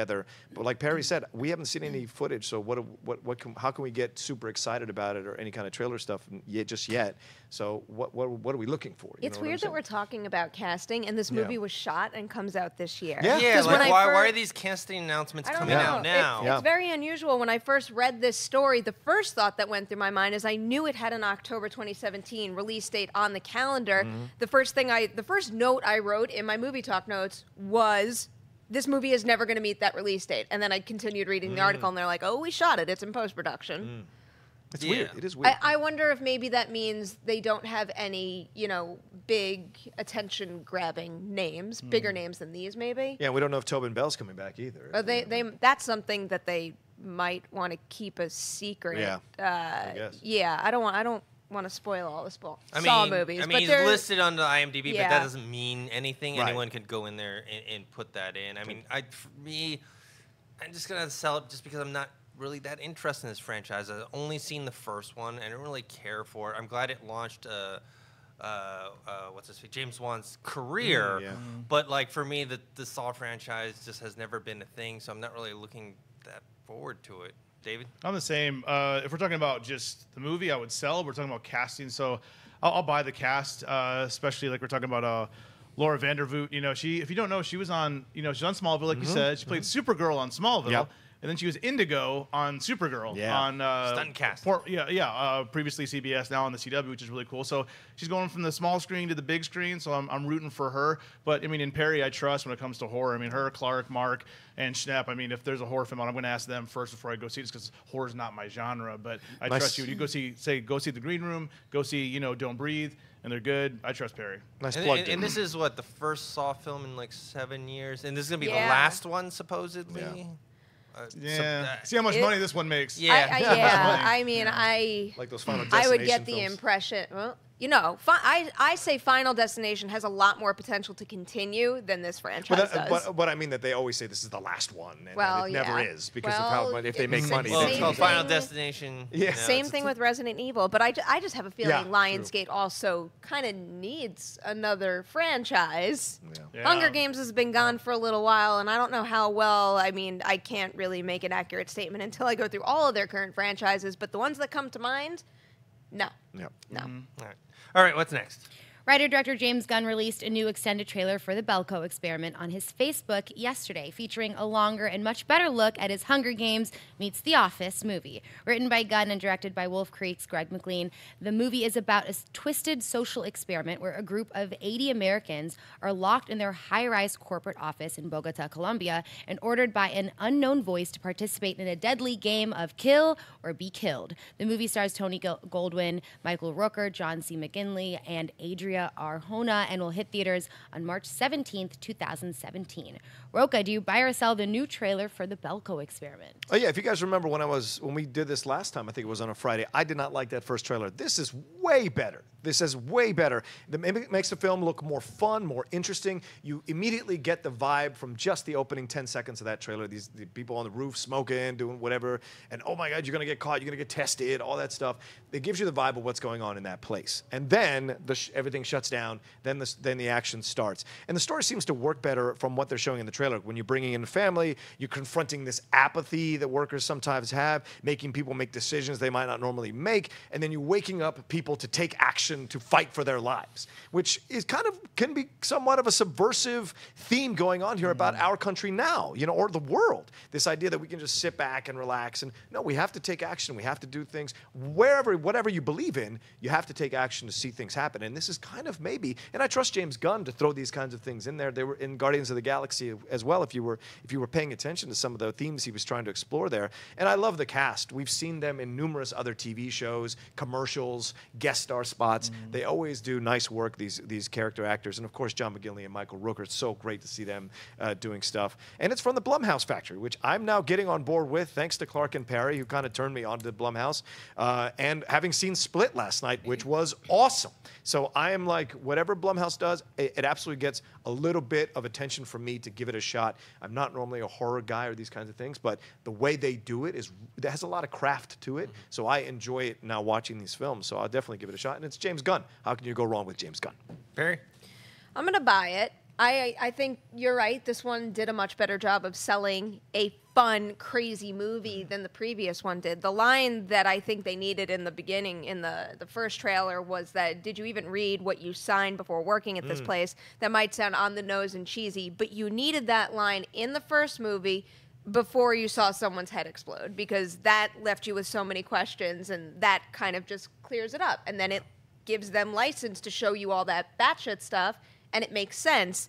together. But like Perri said, we haven't seen any footage. So what? What? What? Can, how can we get super excited about it or any kind of trailer stuff yet? Just yet. So what? What? What are we looking for? You It's know what I'm weird that saying? we're talking about casting, and this Yeah. movie was shot and comes out this year. Yeah. Yeah, 'Cause like when I why, fir- why are these casting announcements I don't coming know. out now? It's, Yeah. it's very unusual. When I first read this story, the first thought that went through my mind is I knew it had an October twenty seventeen release date on the calendar. Mm-hmm. The first thing I, the first note I wrote in my movie talk notes was, this movie is never going to meet that release date. And then I continued reading Mm. the article, and they're like, oh, we shot it. It's in post-production. It's Yeah. weird. It is weird. I, I wonder if maybe that means they don't have any, you know, big attention-grabbing names, bigger names than these, maybe. yeah, we don't know if Tobin Bell's coming back either. Or they, they, that's something that they might want to keep a secret. Yeah, Uh, guess. yeah. I don't want. I don't want to spoil all the spo- I mean, Saw movies. I but mean, he's they're- listed on the IMDb, but Yeah. that doesn't mean anything. Right. Anyone could go in there and, and put that in. I mean, I for me, I'm just gonna sell it just because I'm not really that interested in this franchise. I've only seen the first one, and I don't really care for it. I'm glad it launched. Uh, uh, uh, what's this? James Wan's career, Mm, yeah. but like for me, the the Saw franchise just has never been a thing, so I'm not really looking that forward to it. David? I'm the same. Uh, if we're talking about just the movie, I would sell. We're talking about casting, so I'll, I'll buy the cast. Uh, especially like we're talking about uh, Laura Vandervoort. You know, she. If you don't know, she was on. You know, she's on Smallville, like you said. She played Supergirl on Smallville, Yep. and then she was Indigo on Supergirl. Yeah. On uh, Stunt cast. Port, yeah, yeah. Uh, previously C B S, now on the C W, which is really cool. So she's going from the small screen to the big screen. So I'm, I'm rooting for her. But I mean, in Perri, I trust when it comes to horror. I mean, her, Clark, Mark, and Schnepp. I mean, if there's a horror film on, I'm going to ask them first before I go see this because horror's not my genre. But I Nice. trust you. You go see, say, go see The Green Room. Go see, you know, Don't Breathe, and they're good. I trust Perri. Nice And, plug. and, dude. and this is what the first Saw film in like seven years, and this is gonna be Yeah. the last one supposedly. Yeah. Uh, so Yeah. that- see how much It- money this one makes. Yeah. I, I, Yeah. yeah. I mean, I. like those Final I would Destination get the films. impression. Well, you know, fi- I I say Final Destination has a lot more potential to continue than this franchise But, that, does. but, but I mean that they always say this is the last one, and, and Well, it never yeah. is because of how Well, much if they it's make the money. Well, they it's Same called can- Final thing- Destination. Yeah. No, Same it's- thing with Resident Evil, but I, ju- I just have a feeling Yeah, Lionsgate also kind of needs another franchise. Yeah. Yeah. Hunger Games has been gone for a little while, and I don't know how well. I mean, I can't really make an accurate statement until I go through all of their current franchises, but the ones that come to mind, no. Yeah. No. All right. All right. What's next? Writer-director James Gunn released a new extended trailer for the Belko Experiment on his Facebook yesterday, featuring a longer and much better look at his Hunger Games meets The Office movie. Written by Gunn and directed by Wolf Creek's Greg McLean, the movie is about a twisted social experiment where a group of eighty Americans are locked in their high-rise corporate office in Bogota, Colombia, and ordered by an unknown voice to participate in a deadly game of kill or be killed. The movie stars Tony Gol- Goldwyn, Michael Rooker, John C. McGinley, and Adria Arjona, and will hit theaters on March seventeenth, twenty seventeen. Rocha, do you buy or sell the new trailer for the Belko Experiment? Oh yeah, if you guys remember when I was when we did this last time, I think it was on a Friday. I did not like that first trailer. This is way better. This is way better. It makes the film look more fun, more interesting. You immediately get the vibe from just the opening ten seconds of that trailer. These the people on the roof smoking, doing whatever, and oh my God, you're gonna get caught. You're gonna get tested. All that stuff. It gives you the vibe of what's going on in that place, and then the sh- everything shuts down. Then the then the action starts, and the story seems to work better from what they're showing in the trailer. When you're bringing in a family, you're confronting this apathy that workers sometimes have, making people make decisions they might not normally make, and then you're waking up people to take action to fight for their lives, which is kind of can be somewhat of a subversive theme going on here about our country now, you know, or the world. This idea that we can just sit back and relax, and no, we have to take action. We have to do things wherever, whatever you believe in. You have to take action to see things happen, and this is kind of maybe. And I trust James Gunn to throw these kinds of things in there. They were in Guardians of the Galaxy as well. If you were if you were paying attention to some of the themes he was trying to explore there, and I love the cast. We've seen them in numerous other T V shows, commercials, guest star spots. Mm-hmm. They always do nice work. These these character actors, and of course John McGinley and Michael Rooker. It's so great to see them uh, doing stuff. And it's from the Blumhouse factory, which I'm now getting on board with, thanks to Clark and Perri, who kind of turned me on to Blumhouse. Uh, and having seen Split last night, which was awesome. So I am like, whatever Blumhouse does, it, it absolutely gets a little bit of attention from me to give it a shot. I'm not normally a horror guy or these kinds of things, but the way they do it is it has a lot of craft to it. So I enjoy it now watching these films. So I'll definitely give it a shot. And it's James Gunn. How can you go wrong with James Gunn? Perri? I'm going to buy it. I I think you're right. This one did a much better job of selling a fun, crazy movie than the previous one did. The line that I think they needed in the beginning, in the, the first trailer, was that, did you even read what you signed before working at this place? That might sound on the nose and cheesy, but you needed that line in the first movie before you saw someone's head explode, because that left you with so many questions, and that kind of just clears it up. And then it gives them license to show you all that batshit stuff, and it makes sense.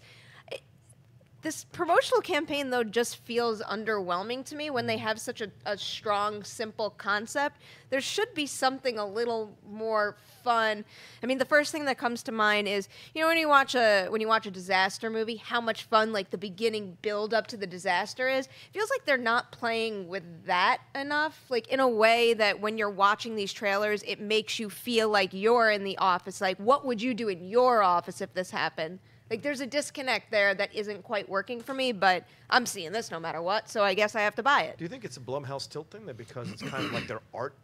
This promotional campaign, though, just feels underwhelming to me when they have such a, a strong, simple concept. There should be something a little more fun. I mean, the first thing that comes to mind is, you know, when you watch a when you watch a disaster movie, how much fun, like, the beginning build up to the disaster is. It feels like they're not playing with that enough, like, in a way that when you're watching these trailers, it makes you feel like you're in the office. Like, what would you do in your office if this happened? Like, there's a disconnect there that isn't quite working for me, but I'm seeing this no matter what, so I guess I have to buy it. Do you think it's a Blumhouse tilt thing, that because it's kind of like their art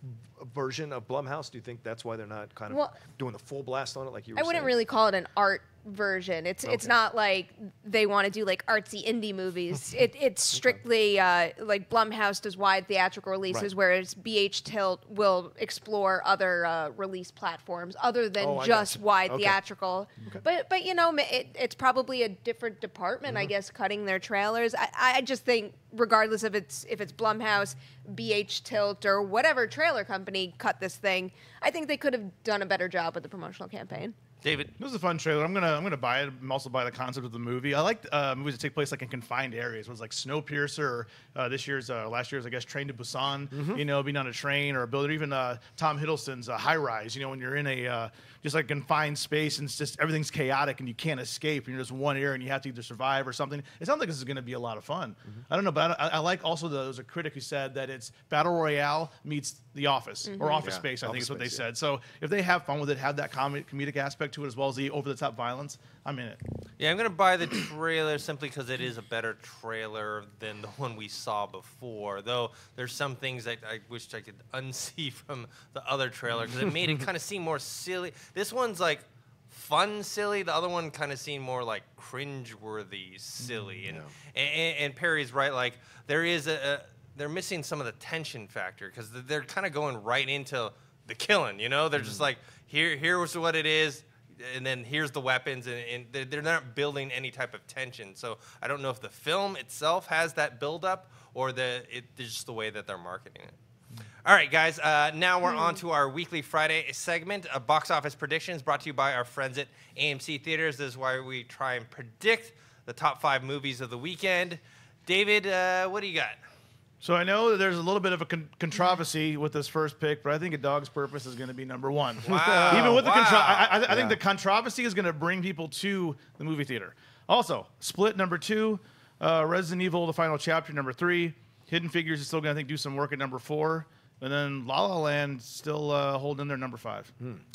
version of Blumhouse? Do you think that's why they're not kind of well, doing the full blast on it, like you were I wouldn't saying? really call it an art version. It's Okay. it's not like they want to do like artsy indie movies. it it's strictly uh, like Blumhouse does wide theatrical releases, Right. whereas B H Tilt will explore other uh, release platforms other than Oh, I just gotcha. wide Okay. theatrical. But but you know, it, it's probably a different department, Mm-hmm. I guess, cutting their trailers. I, I just think, regardless of it's if it's Blumhouse, B H Tilt, or whatever trailer company cut this thing, I think they could have done a better job with the promotional campaign. David. This is a fun trailer. I'm gonna I'm gonna buy it. I'm also buy the concept of the movie. I like uh, movies that take place like in confined areas. It was like Snowpiercer, or uh, this year's uh, last year's I guess Train to Busan. Mm-hmm. You know, being on a train or a building, or even uh, Tom Hiddleston's uh, High Rise. You know, when you're in a uh, just like confined space and it's just everything's chaotic and you can't escape and you're just one area and you have to either survive or something. It sounds like this is going to be a lot of fun. Mm-hmm. I don't know, but I, I like also the, there was a critic who said that it's Battle Royale meets The Office or Office Yeah, Space. I think Office is what they Space, yeah. said. So if they have fun with it, have that comic, comedic aspect to it as well as the over-the-top violence, I'm in it. Yeah, I'm gonna buy the trailer simply because it is a better trailer than the one we saw before. Though there's some things that I wished I could unsee from the other trailer because it made it kind of seem more silly. This one's like fun silly. The other one kind of seemed more like cringe-worthy silly. And, and and Perry's right. Like there is a, a they're missing some of the tension factor because they're kind of going right into the killing. You know, they're just like here here's what it is. And then here's the weapons, and, and they're, they're not building any type of tension. So I don't know if the film itself has that buildup or the it, it's just the way that they're marketing it. All right, guys. Uh, now we're on to our weekly Friday segment, uh, box office predictions, brought to you by our friends at A M C Theaters. This is why we try and predict the top five movies of the weekend. David, uh, what do you got? So I know that there's a little bit of a con- controversy with this first pick, but I think A Dog's Purpose is going to be number one. Wow, Even with the wow. contro- I, I, I Yeah. think the controversy is going to bring people to the movie theater. Also, Split number two, uh, Resident Evil: The Final Chapter number three, Hidden Figures is still going to I think do some work at number four, and then La La Land still uh, holding their number five.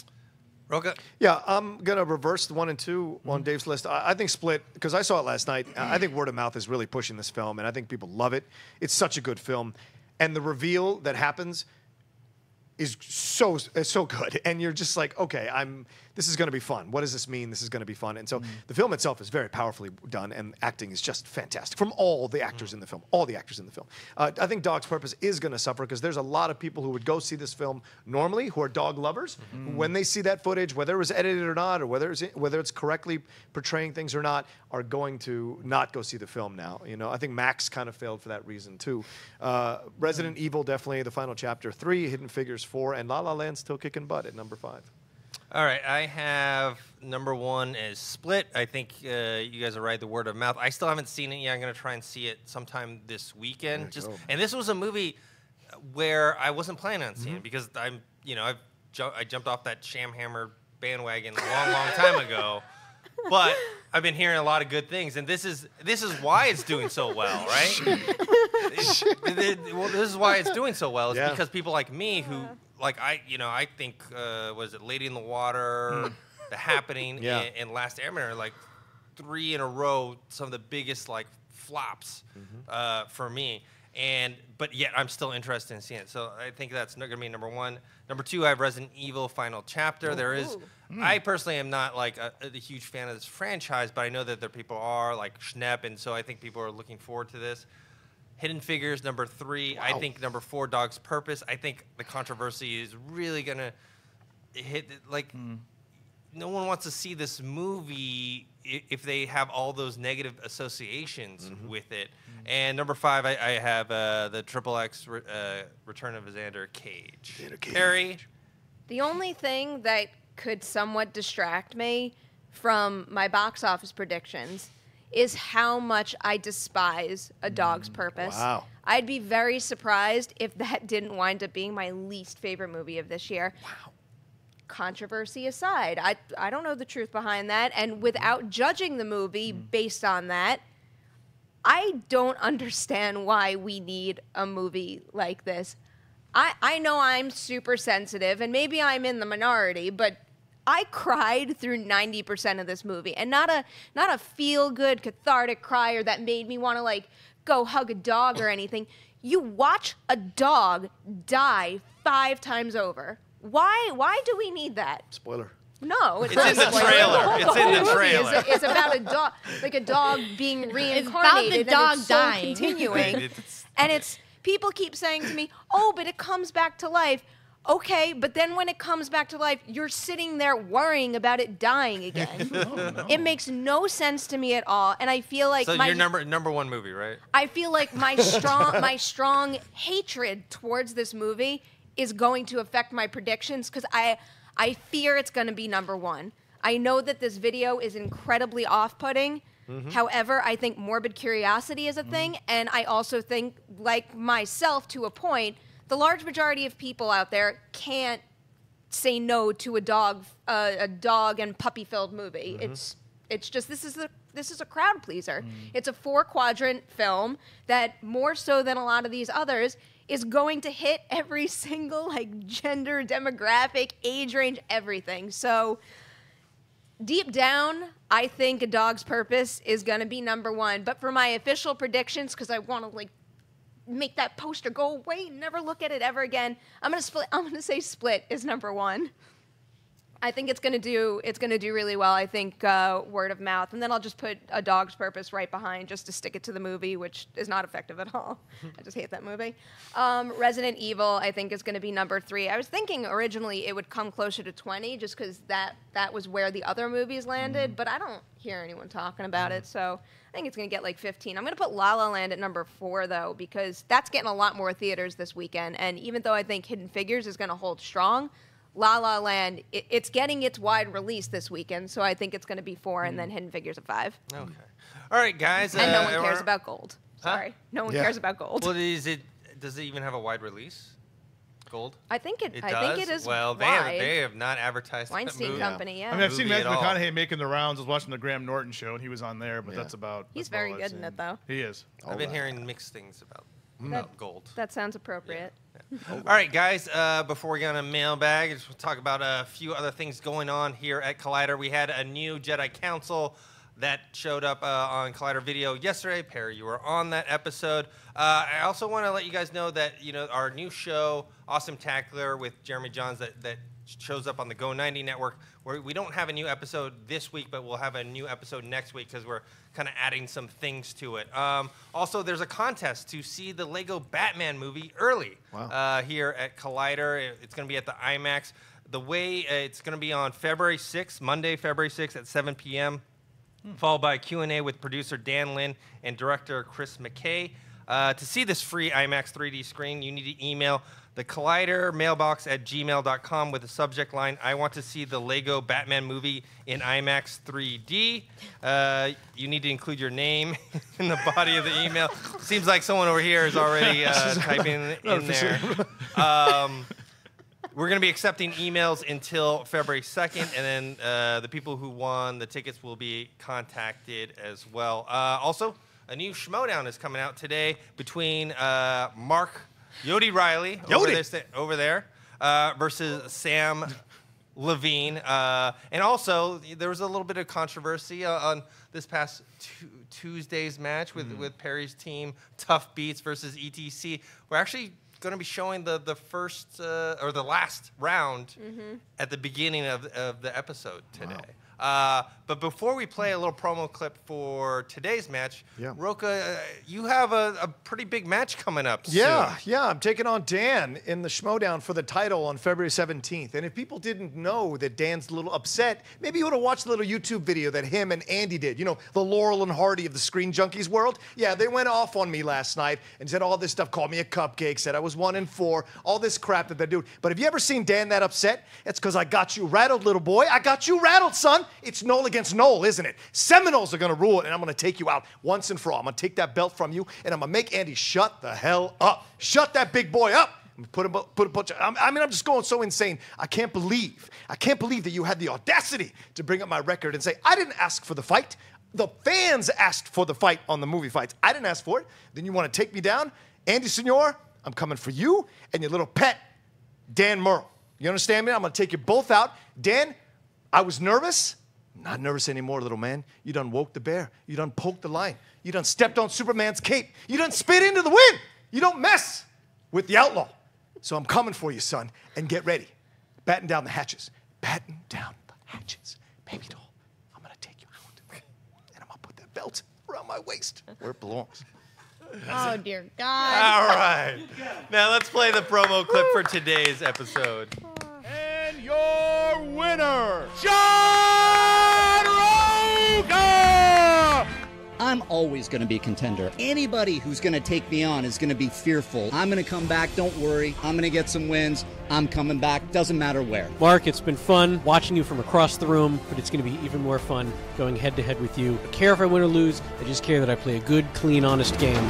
Rocha? Yeah, I'm going to reverse the one and two on Dave's list. I, I think Split, because I saw it last night, I think word of mouth is really pushing this film, and I think people love it. It's such a good film. And the reveal that happens is so is so good. And you're just like, okay, I'm. This is going to be fun. What does this mean? This is going to be fun. And so the film itself is very powerfully done, and acting is just fantastic from all the actors in the film. All the actors in the film. Uh, I think Dog's Purpose is going to suffer because there's a lot of people who would go see this film normally who are dog lovers. Who, when they see that footage, whether it was edited or not, or whether it's whether it's correctly portraying things or not, are going to not go see the film now. You know, I think Max kind of failed for that reason too. Uh, Resident Evil definitely the final chapter three, Hidden Figures four, and La La Land still kicking butt at number five. All right, I have number one as Split. I think uh, you guys are right, the word of mouth. I still haven't seen it yet. I'm going to try and see it sometime this weekend. There you Just go. and this was a movie where I wasn't planning on seeing it because I'm, you know, I've ju- I jumped off that Shamhammer bandwagon a long, long time ago. But I've been hearing a lot of good things, and this is this is why it's doing so well, right? It- it- well, this is why it's doing so well. It's Yeah. because people like me who, like I, you know, I think uh, was it Lady in the Water, The Happening, Yeah. and, and Last Airman are like three in a row, some of the biggest like flops uh, for me. and but yet I'm still interested in seeing it. So I think that's going to be number one. Number two, I have Resident Evil Final Chapter. There is, Ooh. I personally am not like a, a huge fan of this franchise, but I know that there people are like Schnepp, and so I think people are looking forward to this. Hidden Figures, number three. I Wow. think number four, Dog's Purpose. I think the controversy is really going to hit, like, mm. no one wants to see this movie if they have all those negative associations mm-hmm. with it. Mm-hmm. And number five, I, I have uh, the Triple X re, uh, Return of Xander Cage. Xander Cage. Perri? The only thing that could somewhat distract me from my box office predictions is how much I despise A Dog's Purpose. Wow. I'd be very surprised if that didn't wind up being my least favorite movie of this year. Wow. Controversy aside, I, I don't know the truth behind that, and without judging the movie mm. based on that, I don't understand why we need a movie like this. I, I know I'm super sensitive, and maybe I'm in the minority, but I cried through ninety percent of this movie, and not a not a feel-good, cathartic cry or that made me want to, like, go hug a dog or anything. You watch a dog die five times over. Why Why do we need that? Spoiler. No, it's, it's not in the spoiler. trailer. The It's whole in the movie trailer. Is, is about a dog, like a dog being reincarnated. the dog and it's so dying. continuing. It's- And it's people keep saying to me, "Oh, but it comes back to life." Okay, but then when it comes back to life, you're sitting there worrying about it dying again. Oh, no. It makes no sense to me at all, and I feel like so my your number number one movie, right? I feel like my strong my strong hatred towards this movie is going to affect my predictions because I I fear it's going to be number one. I know that this video is incredibly off-putting. Mm-hmm. However, I think morbid curiosity is a thing, mm-hmm. and I also think, like myself to a point, the large majority of people out there can't say no to a dog, uh, a dog and puppy-filled movie. Mm-hmm. It's it's just this is a this is a crowd pleaser. Mm. It's a four-quadrant film that more so than a lot of these others is going to hit every single like gender, demographic, age range, everything. So deep down, I think A Dog's Purpose is going to be number one. But for my official predictions, because I want to like make that poster go away and never look at it ever again, I'm gonna split. I'm gonna say Split is number one. I think it's gonna do. It's gonna do really well. I think uh, word of mouth, and then I'll just put A Dog's Purpose right behind, just to stick it to the movie, which is not effective at all. I just hate that movie. Um, Resident Evil, I think, is gonna be number three. I was thinking originally it would come closer to twenty, just because that that was where the other movies landed, mm. but I don't hear anyone talking about mm. it, so I think it's gonna get like fifteen. I'm gonna put La La Land at number four though, because that's getting a lot more theaters this weekend, and even though I think Hidden Figures is gonna hold strong, La La Land, it, it's getting its wide release this weekend, so I think it's going to be four, and then Hidden Figures at five. Okay. All right, guys. And uh, no one cares we're- about Gold. Huh? Sorry, no one Yeah. cares about Gold. Well, is it? Does it even have a wide release? Gold. I think it. It I does. think it is well, they wide. have, they have not advertised that Weinstein movie. Company, yeah. I mean, I've seen Movie Matthew at all. McConaughey making the rounds. I was watching the Graham Norton show, and he was on there, but Yeah. that's about. He's that's about very all I've good in seen. it, though. He is. I've been All hearing mixed things about, That- about Gold. That sounds appropriate. All right, guys, uh, before we get on a mailbag, just we'll talk about a few other things going on here at Collider. We had a new Jedi Council that showed up uh, on Collider Video yesterday. Perri, you were on that episode. Uh, I also want to let you guys know that, you know, our new show, Awesome Tackler with Jeremy Johns, that, that shows up on the Go ninety network, where we don't have a new episode this week, but we'll have a new episode next week because we're kind of adding some things to it. Um, also, there's a contest to see the Lego Batman movie early Wow. uh, here at Collider. It's going to be at the IMAX. The way uh, it's going to be on February sixth, Monday, February sixth at seven p.m., hmm. followed by a Q and A with producer Dan Lin and director Chris McKay. Uh, to see this free IMAX three D screen, you need to email the Collider mailbox at gmail dot com with the subject line, I want to see the Lego Batman movie in IMAX three D. Uh, you need to include your name in the body of the email. Seems like someone over here is already uh, typing in there. Um, we're going to be accepting emails until February second, and then uh, the people who won the tickets will be contacted as well. Uh, also, a new Schmodown is coming out today between uh, Mark Yodi Riley over Yodi. there, sta- over there uh, versus Sam Levine. Uh, and also, there was a little bit of controversy uh, on this past tu- Tuesday's match with, mm. with Perri's team, Tough Beats versus E T C. We're actually going to be showing the, the first uh, or the last round mm-hmm. at the beginning of, of the episode today. Wow. Uh, but before we play a little promo clip for today's match, yeah. Rocha, uh, you have a, a pretty big match coming up Yeah, soon. yeah. I'm taking on Dan in the Schmodown for the title on February seventeenth. And if people didn't know that Dan's a little upset, maybe you would have watched the little YouTube video that him and Andy did. You know, the Laurel and Hardy of the Screen Junkies world. Yeah, they went off on me last night and said all this stuff, called me a cupcake, said I was one and four, all this crap that they're doing. But have you ever seen Dan that upset? It's because I got you rattled, little boy. I got you rattled, son. It's Noel against Noel, isn't it? Seminoles are going to rule it, and I'm going to take you out once and for all. I'm going to take that belt from you, and I'm going to make Andy shut the hell up. Shut that big boy up. Put a, put a bunch of, I mean, I'm just going so insane. I can't believe, I can't believe that you had the audacity to bring up my record and say, I didn't ask for the fight. The fans asked for the fight on the movie fights. I didn't ask for it. Then you want to take me down? Andy Senor, I'm coming for you and your little pet, Dan Merle. You understand me? I'm going to take you both out. Dan, I was nervous. Not nervous anymore, little man. You done woke the bear. You done poked the lion. You done stepped on Superman's cape. You done spit into the wind. You don't mess with the outlaw. So I'm coming for you, son, and get ready. Batten down the hatches. Batten down the hatches. Baby doll, I'm going to take you out. And I'm going to put that belt around my waist where it belongs. Oh, dear God. All right. Now let's play the promo clip for today's episode. And your winner, John Wick! I'm always going to be a contender. Anybody who's going to take me on is going to be fearful. I'm going to come back. Don't worry. I'm going to get some wins. I'm coming back. Doesn't matter where. Mark, it's been fun watching you from across the room, but it's going to be even more fun going head-to-head with you. I don't care if I win or lose. I just care that I play a good, clean, honest game.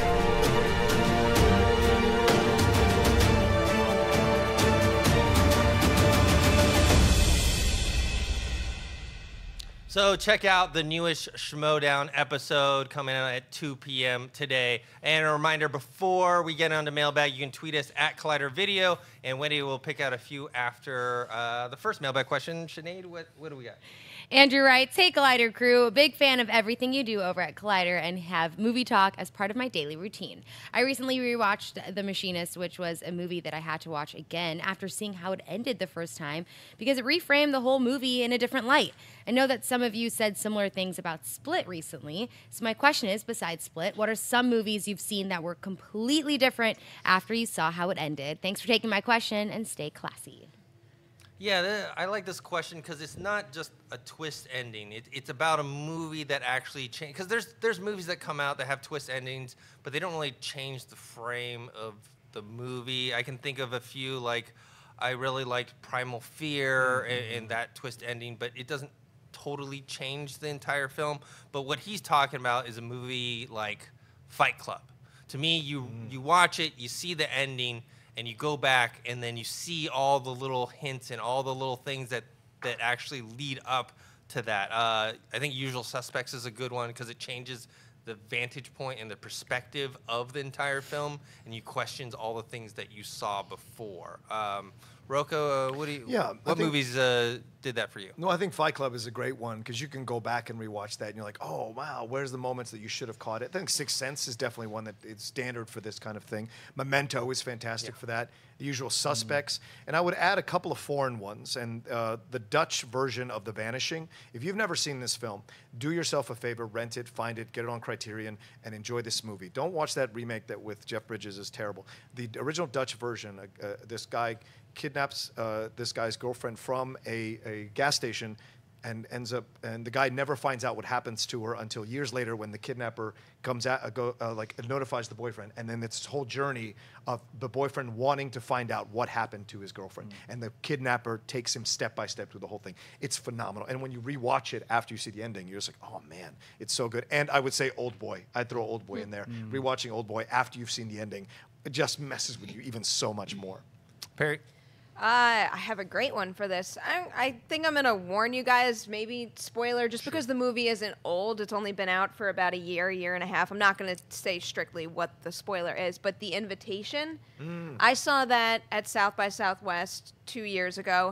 So check out the newest Schmodown episode coming out at two p m today. And a reminder, before we get on to mailbag, you can tweet us at Collider Video, and Wendy will pick out a few after uh, the first mailbag question. Sinead, what, what do we got? Andrew writes, hey, Collider crew, a big fan of everything you do over at Collider and have movie talk as part of my daily routine. I recently rewatched The Machinist, which was a movie that I had to watch again after seeing how it ended the first time because it reframed the whole movie in a different light. I know that some of you said similar things about Split recently, so my question is, besides Split, what are some movies you've seen that were completely different after you saw how it ended? Thanks for taking my question, and stay classy. Yeah, th- I like this question because it's not just a twist ending. It, it's about a movie that actually changed. Because there's there's movies that come out that have twist endings, but they don't really change the frame of the movie. I can think of a few, like I really liked Primal Fear mm-hmm. and, and that twist ending, but it doesn't totally change the entire film. But what he's talking about is a movie like Fight Club. To me, you mm. you watch it, you see the ending, and you go back, and then you see all the little hints and all the little things that, that actually lead up to that. Uh, I think Usual Suspects is a good one because it changes the vantage point and the perspective of the entire film, and you questions all the things that you saw before. Um, Rocha, uh, what do you? Yeah, what movies uh, did that for you? No, I think Fight Club is a great one because you can go back and rewatch that, and you're like, oh wow, where's the moments that you should have caught it? I think Sixth Sense is definitely one that is standard for this kind of thing. Memento is fantastic yeah. for that. The Usual Suspects, mm-hmm. and I would add a couple of foreign ones, and uh, the Dutch version of The Vanishing. If you've never seen this film, do yourself a favor, rent it, find it, get it on Criterion, and enjoy this movie. Don't watch that remake that with Jeff Bridges is terrible. The original Dutch version, uh, uh, this guy kidnaps uh, this guy's girlfriend from a, a gas station and ends up, and the guy never finds out what happens to her until years later when the kidnapper comes out, uh, go, uh, like notifies the boyfriend, and then it's this whole journey of the boyfriend wanting to find out what happened to his girlfriend, mm. and the kidnapper takes him step by step through the whole thing. It's phenomenal, and when you rewatch it after you see the ending, you're just like, oh man, it's so good. And I would say Old Boy. I'd throw Old Boy in there. Mm. Rewatching Old Boy after you've seen the ending, it just messes with you even so much more. Perri? Uh, I have a great one for this. I, I think I'm going to warn you guys, maybe spoiler, just sure. because the movie isn't old. It's only been out for about a year, year and a half. I'm not going to say strictly what the spoiler is, but The Invitation, mm. I saw that at South by Southwest two years ago.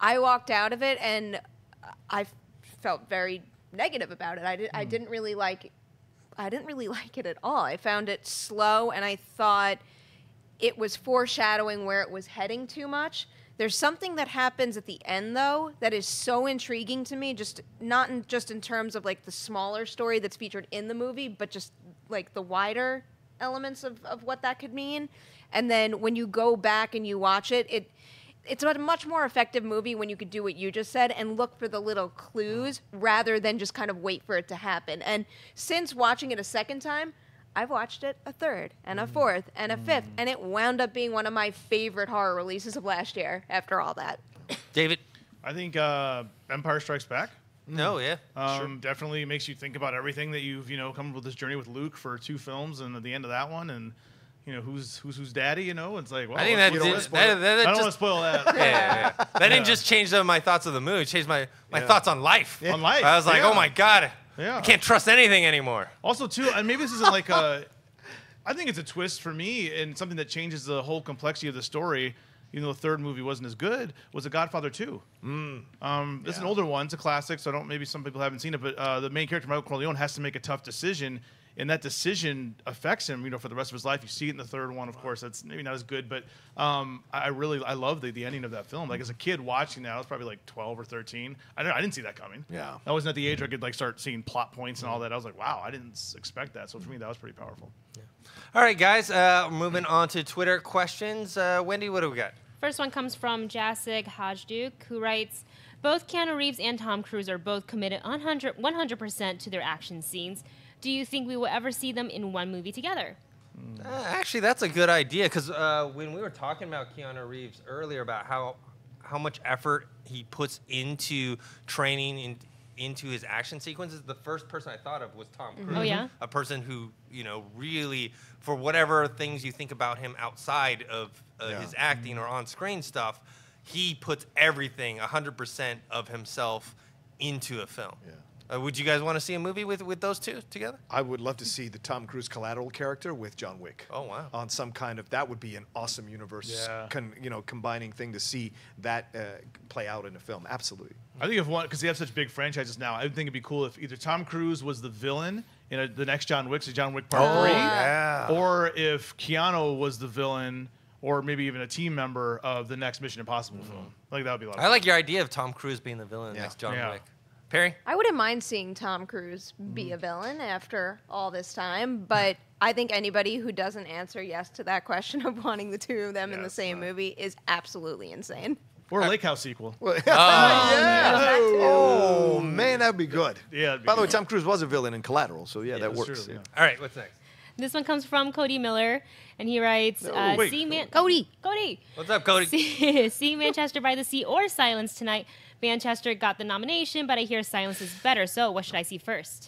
I walked out of it and I felt very negative about it. I, did, mm. I didn't really like I didn't really like it at all. I found it slow, and I thought it was foreshadowing where it was heading too much. There's something that happens at the end, though, that is so intriguing to me, just not in, just in terms of, like, the smaller story that's featured in the movie, but just, like, the wider elements of, of what that could mean. And then when you go back and you watch it, it it's a much more effective movie when you could do what you just said and look for the little clues rather than just kind of wait for it to happen. And since watching it a second time, I've watched it a third and a fourth and a fifth, and it wound up being one of my favorite horror releases of last year after all that. David? I think uh, Empire Strikes Back. No, yeah. Um, sure. Definitely makes you think about everything that you've, you know, come with this journey with Luke for two films, and at the end of that one, and you know, who's who's who's daddy, you know? It's like, well, I think that, you did, don't that, that, that I don't just, want to spoil that. yeah, yeah, yeah. That yeah. didn't just change my thoughts of the movie. It changed my, my yeah. thoughts on life. Yeah. On life. I was like, yeah. oh my God. Yeah. I can't trust anything anymore. Also, too, and maybe this isn't like a, I think it's a twist for me and something that changes the whole complexity of the story. Even though the third movie wasn't as good, was The Godfather two. Mm. Um, this yeah. is an older one. It's a classic, so I don't. Maybe some people haven't seen it, but uh, the main character, Michael Corleone, has to make a tough decision, and that decision affects him, you know, for the rest of his life. You see it in the third one, of course. That's maybe not as good, but um, I really, I love the, the ending of that film. Like as a kid watching that, I was probably like twelve or thirteen. I didn't, I didn't see that coming. Yeah, I wasn't at the age where I could like start seeing plot points and all that. I was like, wow, I didn't expect that. So for me, that was pretty powerful. Yeah. All right, guys, uh, moving on to Twitter questions. Uh, Wendy, what do we got? First one comes from Jasik Hajduke, who writes, both Keanu Reeves and Tom Cruise are both committed one hundred percent to their action scenes. Do you think we will ever see them in one movie together? Uh, actually, that's a good idea, because uh, when we were talking about Keanu Reeves earlier about how how much effort he puts into training in, into his action sequences, the first person I thought of was Tom Cruise. Oh, yeah? A person who, you know, really, for whatever things you think about him outside of uh, Yeah. his acting or on-screen stuff, he puts everything, one hundred percent of himself into a film. Yeah. Uh, would you guys want to see a movie with, with those two together? I would love to see the Tom Cruise collateral character with John Wick. Oh, wow. On some kind of, that would be an awesome universe, Yeah. con, you know, combining thing to see that uh, play out in a film. Absolutely. I think if one, because they have such big franchises now, I think it'd be cool if either Tom Cruise was the villain in a, the next John Wick, so John Wick Part Oh, Three, yeah. or if Keanu was the villain, or maybe even a team member of the next Mission Impossible Mm-hmm. film. Like that would be a lot of I fun. like your idea of Tom Cruise being the villain in the Yeah. next John Yeah. Wick. Perry? I wouldn't mind seeing Tom Cruise be a villain after all this time, but I think anybody who doesn't answer yes to that question of wanting the two of them in the Yes, same uh, movie is absolutely insane. Or a Lake House sequel. Well, Oh. that too. Oh, man, that'd be good. Yeah. it'd be By the way, good. Tom Cruise was a villain in Collateral, so yeah, that that's works. true, yeah. yeah. All right, what's next? This one comes from Cody Miller, and he writes, Oh, uh, wait. see Man- Cody. Cody. What's up, Cody? See, see Manchester by the Sea or Silence tonight. Manchester got the nomination, but I hear Silence is better. So what should I see first?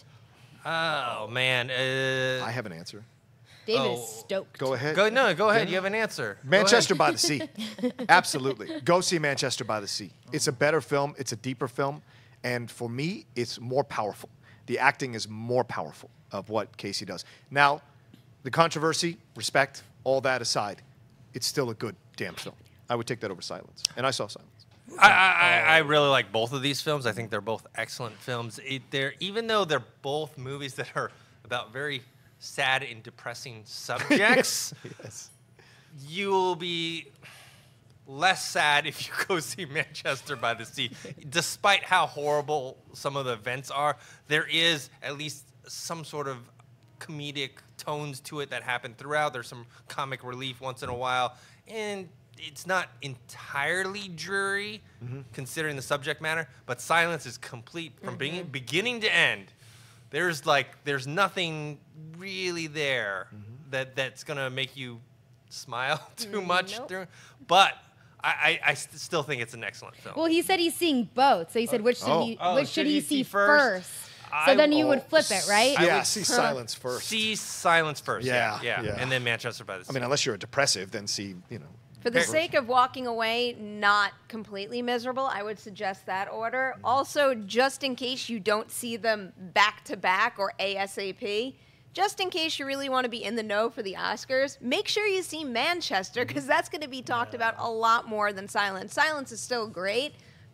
Oh, man. Uh, I have an answer. David Oh. is stoked. Go ahead. go, no, go ahead. You have an answer. Go Manchester ahead. by the Sea. Absolutely. Go see Manchester by the Sea. It's a better film. It's a deeper film. And for me, it's more powerful. The acting is more powerful of what Casey does. Now, the controversy, respect, all that aside, it's still a good damn film. I would take that over Silence. And I saw Silence. I, I, I really like both of these films. I think they're both excellent films. It, they're, even though they're both movies that are about very sad and depressing subjects, Yes. you'll be less sad if you go see Manchester by the Sea. Despite how horrible some of the events are, there is at least some sort of comedic tones to it that happen throughout. There's some comic relief once in a while. And it's not entirely dreary, mm-hmm. considering the subject matter, but Silence is complete from mm-hmm. beginning, beginning to end. There's like, there's nothing really there mm-hmm. that, that's gonna make you smile too much. Nope. Through, but I, I, I st- still think it's an excellent film. Well, he said he's seeing both. So he said, which should, Oh. he, Oh, which should should he he see see first? first? I- So then you oh, would flip it, right? I Yeah, would- see Silence first. See Silence first. Yeah, Yeah, yeah, yeah. and then Manchester by the Sea. I mean, unless you're a depressive, then see, you know. For the Very- sake of walking away not completely miserable, I would suggest that order. Also, just in case you don't see them back to back or ASAP, just in case you really want to be in the know for the Oscars, make sure you see Manchester, because that's going to be talked about a lot more than Silence. Silence is still great,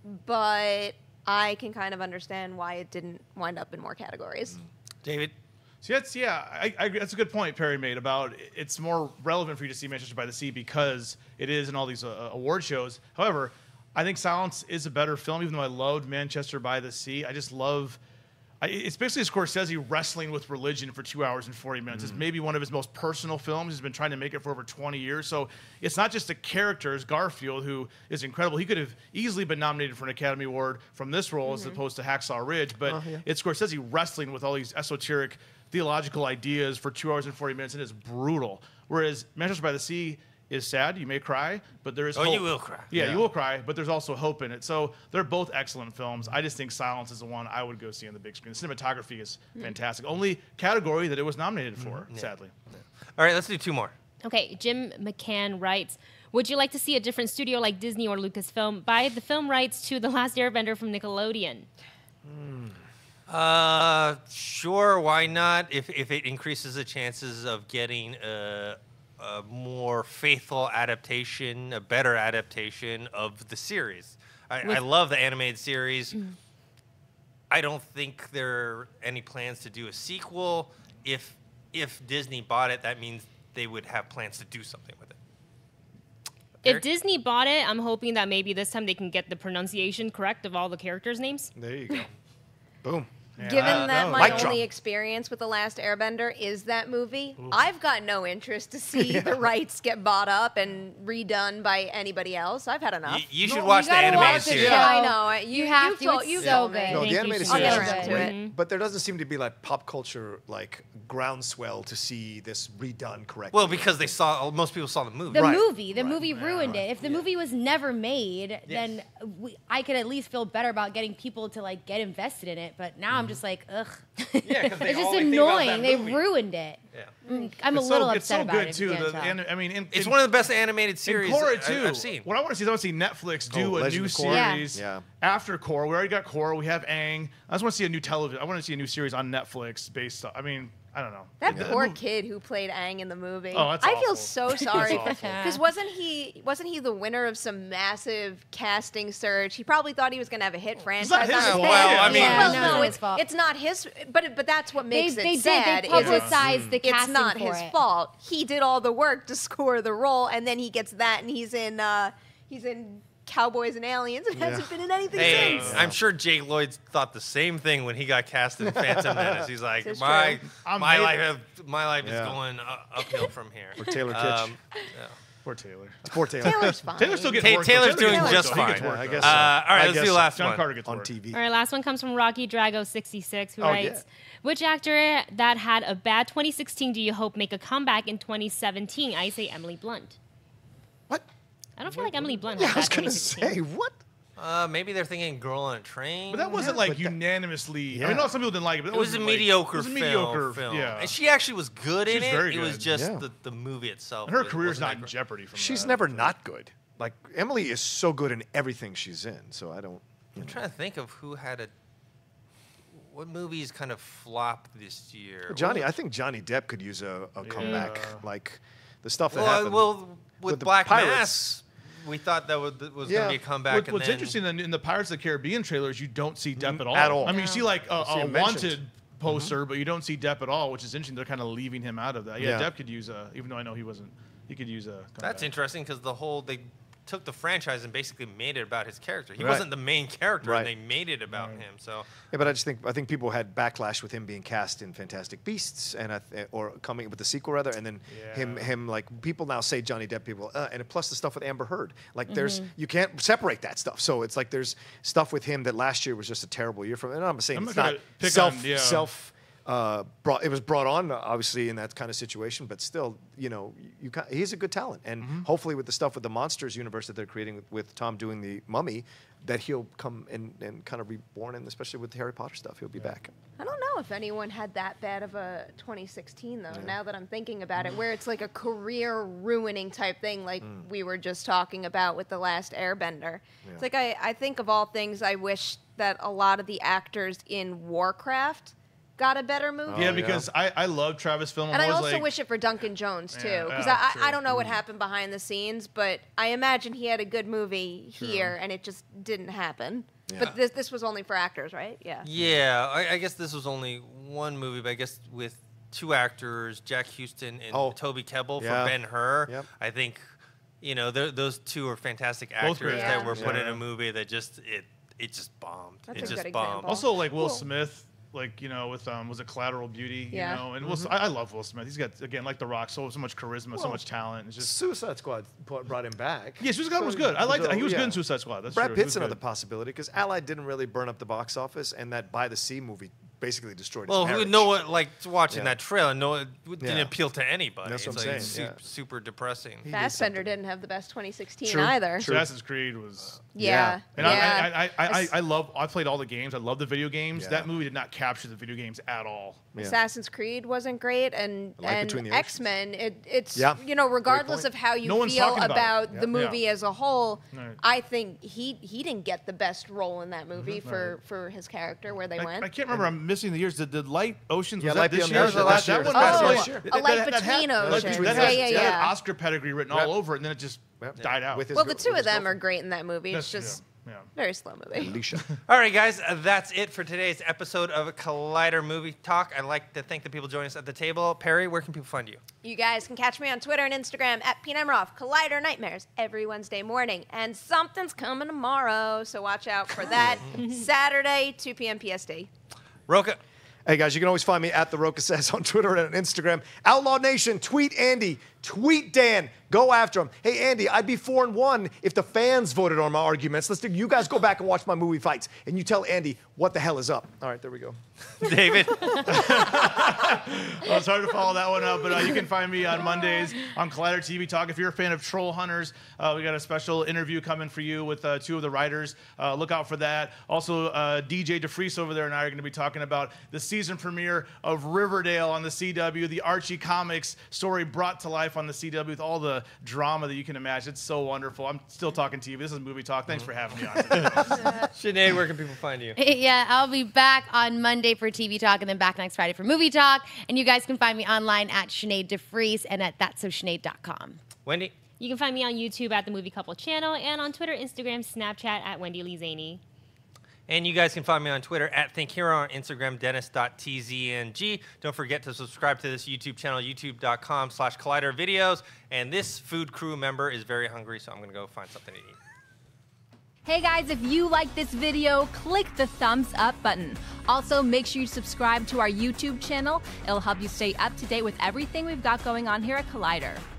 but I can kind of understand why it didn't wind up in more categories. David? So that's yeah, I, I, that's a good point Perry made about it's more relevant for you to see Manchester by the Sea because it is in all these uh, award shows. However, I think Silence is a better film, even though I loved Manchester by the Sea. I just love. I, it's basically Scorsese wrestling with religion for two hours and forty minutes. Mm. It's maybe one of his most personal films. He's been trying to make it for over twenty years. So it's not just the characters. Garfield, who is incredible, he could have easily been nominated for an Academy Award from this role mm-hmm. as opposed to Hacksaw Ridge. But oh, yeah. it's Scorsese wrestling with all these esoteric theological ideas for two hours and forty minutes, and it's brutal. Whereas Manchester by the Sea is sad. You may cry, but there is oh, hope. you will cry. Yeah, yeah, you will cry, but there's also hope in it. So they're both excellent films. I just think Silence is the one I would go see on the big screen. The cinematography is fantastic. Only category that it was nominated for, mm-hmm. sadly. Yeah. All right, let's do two more. Okay, Jim McCann writes, would you like to see a different studio like Disney or Lucasfilm buy the film rights to The Last Airbender from Nickelodeon? Mm. Uh, sure, why not? If if it increases the chances of getting a, a more faithful adaptation, a better adaptation of the series. I, I love the animated series. Mm. I don't think there are any plans to do a sequel. If if Disney bought it, that means they would have plans to do something with it. If Eric? Disney bought it, I'm hoping that maybe this time they can get the pronunciation correct of all the characters' names. There you go. Boom. Yeah, Given that, that my only drop. experience with The Last Airbender is that movie, Ooh. I've got no interest to see yeah. the rights get bought up and redone by anybody else. I've had enough. You, you should no, watch you the animated watch series. Yeah, I know. You, you have you've to. Told, it's you've so told good. me. No, the Thank animated you. series I'll is get around great, to it. but there doesn't seem to be like pop culture like groundswell to see this redone correctly. Well, because they saw most people saw the movie. The right. movie, the right. movie Yeah, ruined right. it. If the yeah. movie was never made, yes. then we, I could at least feel better about getting people to like get invested in it. But now mm-hmm. I'm just like, ugh. Yeah, because it's just annoying. They ruined it. Yeah. Mm, I'm it's a little so, upset it's so about good it. Too. The, the, I mean, in, it's in, one of the best animated series Korra too. I, I've seen. What I want to see is I want to see Netflix do oh, a Legend new of Korra. series Yeah. after Korra. We already got Korra. We have Aang. I just want to see a new television. I want to see a new series on Netflix based on. I mean, I don't know. That yeah. poor kid who played Aang in the movie. Oh, that's I awful. feel so sorry That's awful. because wasn't he wasn't he the winner of some massive casting search? He probably thought he was going to have a hit franchise. not his on his fault. hands. Well, I mean- Yeah, well, no, no, it's it's, his fault. it's not his. But but that's what They, makes they it sad. did. They is publicized the it's casting not for his it. fault. He did all the work to score the role, and then he gets that, and he's in uh, he's in Cowboys and Aliens, and Yeah. hasn't been in anything Hey, since. I'm sure Jake Lloyd thought the same thing when he got cast in Phantom Menace. He's like, This is my true. I'm my made- life have, my life Yeah. is going uh, uphill from here. Or Taylor Kitsch. Um, yeah. Poor Taylor. Poor Taylor. Taylor's fine. Taylor's still getting Ta- work. Taylor's though. doing Taylor just gets work, fine. though. He gets Yeah, I work, guess though. Uh, so. all right, I let's guess do the last John one. Carter gets on work. T V. All right, last one comes from Rocky Drago sixty-six, who Oh, writes, yeah. which actor that had a bad twenty sixteen do you hope make a comeback in twenty seventeen? I say Emily Blunt. What? I don't feel like Emily Blunt Yeah, had I was bad gonna twenty sixteen. say what? Uh, maybe they're thinking Girl on a Train. But that wasn't Yeah, like but that- unanimously. I Yeah. mean, no, some people didn't like it. But It was a wasn't, like- mediocre, It was a film, mediocre film. Yeah. And she actually was good She in was it. very It was good. just Yeah. the, the movie itself. and her was- career's wasn't not that in great. jeopardy from She's that. never not good. Like Emily is so good in everything she's in. So I don't. I'm trying to think of who had a. What movies kind of flopped this year? Johnny, What- I think Johnny Depp could use a, a comeback. Yeah. Like the stuff that Well, happened. well, with, with the Black Pirates. Mass, we thought that would, was Yeah. going to be a comeback. What, and what's then, interesting in, in the Pirates of the Caribbean trailers, you don't see Depp at all. At all. I mean, you see like a, see a him mentioned. wanted poster, but you don't see Depp at all, which is interesting. They're kind of leaving him out of that. Yeah, Yeah. Depp could use a, even though I know he wasn't, he could use a. That's comeback. interesting because the whole they took the franchise and basically made it about his character. He Right. wasn't the main character, Right. and they made it about him. So Yeah, but I just think I think people had backlash with him being cast in Fantastic Beasts and I th- or coming with the sequel rather, and then him Yeah. him like people now say Johnny Depp people uh, and plus the stuff with Amber Heard like there's you can't separate that stuff. So it's like there's stuff with him that last year was just a terrible year for him. And I'm saying I'm it's not not gonna pick self on- yeah. self. Uh, brought it was brought on obviously in that kind of situation, but still, you know, you ca he's a good talent, and hopefully with the stuff with the Monsters universe that they're creating with, with Tom doing the Mummy, that he'll come and, and kind of reborn, and especially with the Harry Potter stuff, he'll be back. I don't know if anyone had that bad of a twenty sixteen though. Now that I'm thinking about it, where it's like a career ruining type thing, like we were just talking about with The Last Airbender. It's like I, I think of all things, I wish that a lot of the actors in Warcraft got a better movie. yeah, because I, I love Travis Fimmel. And I also like, wish it for Duncan Jones too, Yeah, because yeah, I, true. I don't know what happened behind the scenes, but I imagine he had a good movie here, and it just didn't happen. But this this was only for actors, right? Yeah. Yeah, I, I guess this was only one movie, but I guess with two actors, Jack Houston and Oh. Toby Kebbell Yeah. for Ben-Hur, Yep. I think, you know, th- those two are fantastic Both actors great that actors. were put in Yeah. a movie that just it it just bombed. That's it a just good bombed. example. Also, like Will Cool. Smith, like you know, with um, was it Collateral Beauty? You Yeah. know, and Will, I, I love Will Smith. He's got again, like The Rock, so so much charisma, so Well, much talent. It's just Suicide Squad put- brought him back. yeah, Suicide Squad So- was good. I liked so, it. He was yeah. good in Suicide Squad. That's Brad true. He Pitt's was another good. possibility because Allied didn't really burn up the box office, and that By the Sea movie basically destroyed his Well, marriage. who know what like watching Yeah. that trailer? No, it didn't Yeah. appeal to anybody. That's what it's I'm like saying, su- yeah. super depressing. He did Fassbender something. didn't have the best twenty sixteen True. either. True. Assassin's Creed was. Yeah. And yeah. I, I, I, I, I love. I played all the games. I love the video games. Yeah. That movie did not capture the video games at all. Yeah. Assassin's Creed wasn't great, and Like and Between the Oceans. X-Men. It, it's Yeah. you know, regardless point. of how you No one's feel talking about, about it. the Yeah. movie Yeah. as a whole, Right. I think he he didn't get the best role in that movie for for his character where they I, went. I can't remember. I'm missing the years. Did, did Light Oceans? Yeah, was Light that this Beyond year? the Ocean. Last year. That one Oh, was last like- year. A Light that had- Between Light Oceans. Between- Yeah, that had- yeah, that had yeah. Oscar pedigree written Yep. all over it, and then it just Yep. died out. With his Well, the gr- two with of his them are girlfriend. great in that movie. It's That's- just yeah, yeah. very slow movie. Alicia. All right, guys, uh, that's it for today's episode of Collider Movie Talk. I'd like to thank the people joining us at the table. Perry, where can people find you? You guys can catch me on Twitter and Instagram at P Nemiroff, Collider Nightmares, every Wednesday morning. And something's coming tomorrow, so watch out for that. Saturday, two p.m. P S T. Rocha. Hey guys, you can always find me at The Rocha Says on Twitter and on Instagram. Outlaw Nation, tweet Andy, tweet Dan, go after him. Hey Andy, I'd be four and one if the fans voted on my arguments. Let's do. You guys go back and watch my movie fights, and you tell Andy what the hell is up. All right, there we go. David. Well, it's hard to follow that one up, but uh, you can find me on Mondays on Collider T V Talk. If you're a fan of Troll Hunters, uh, we got a special interview coming for you with uh, two of the writers. Uh, look out for that. Also, uh, D J DeVries over there and I are going to be talking about the season premiere of Riverdale on the C W, the Archie Comics story brought to life on the C W with all the drama that you can imagine. It's so wonderful. I'm still talking T V. This is Movie Talk. Thanks for having me on today. Sinead, where can people find you? Yeah, I'll be back on Monday for T V Talk and then back next Friday for Movie Talk. And you guys can find me online at Sinead DeVries and at that's so sinead dot com. Wendy. You can find me on YouTube at the Movie Couple channel and on Twitter, Instagram, Snapchat at Wendy Lee Zaney. And you guys can find me on Twitter at ThinkHero, on Instagram, dennis dot t z n g. Don't forget to subscribe to this YouTube channel, youtube dot com slash Collider Videos. And this food crew member is very hungry, so I'm going to go find something to eat. Hey guys, if you like this video, click the thumbs up button. Also, make sure you subscribe to our YouTube channel. It'll help you stay up to date with everything we've got going on here at Collider.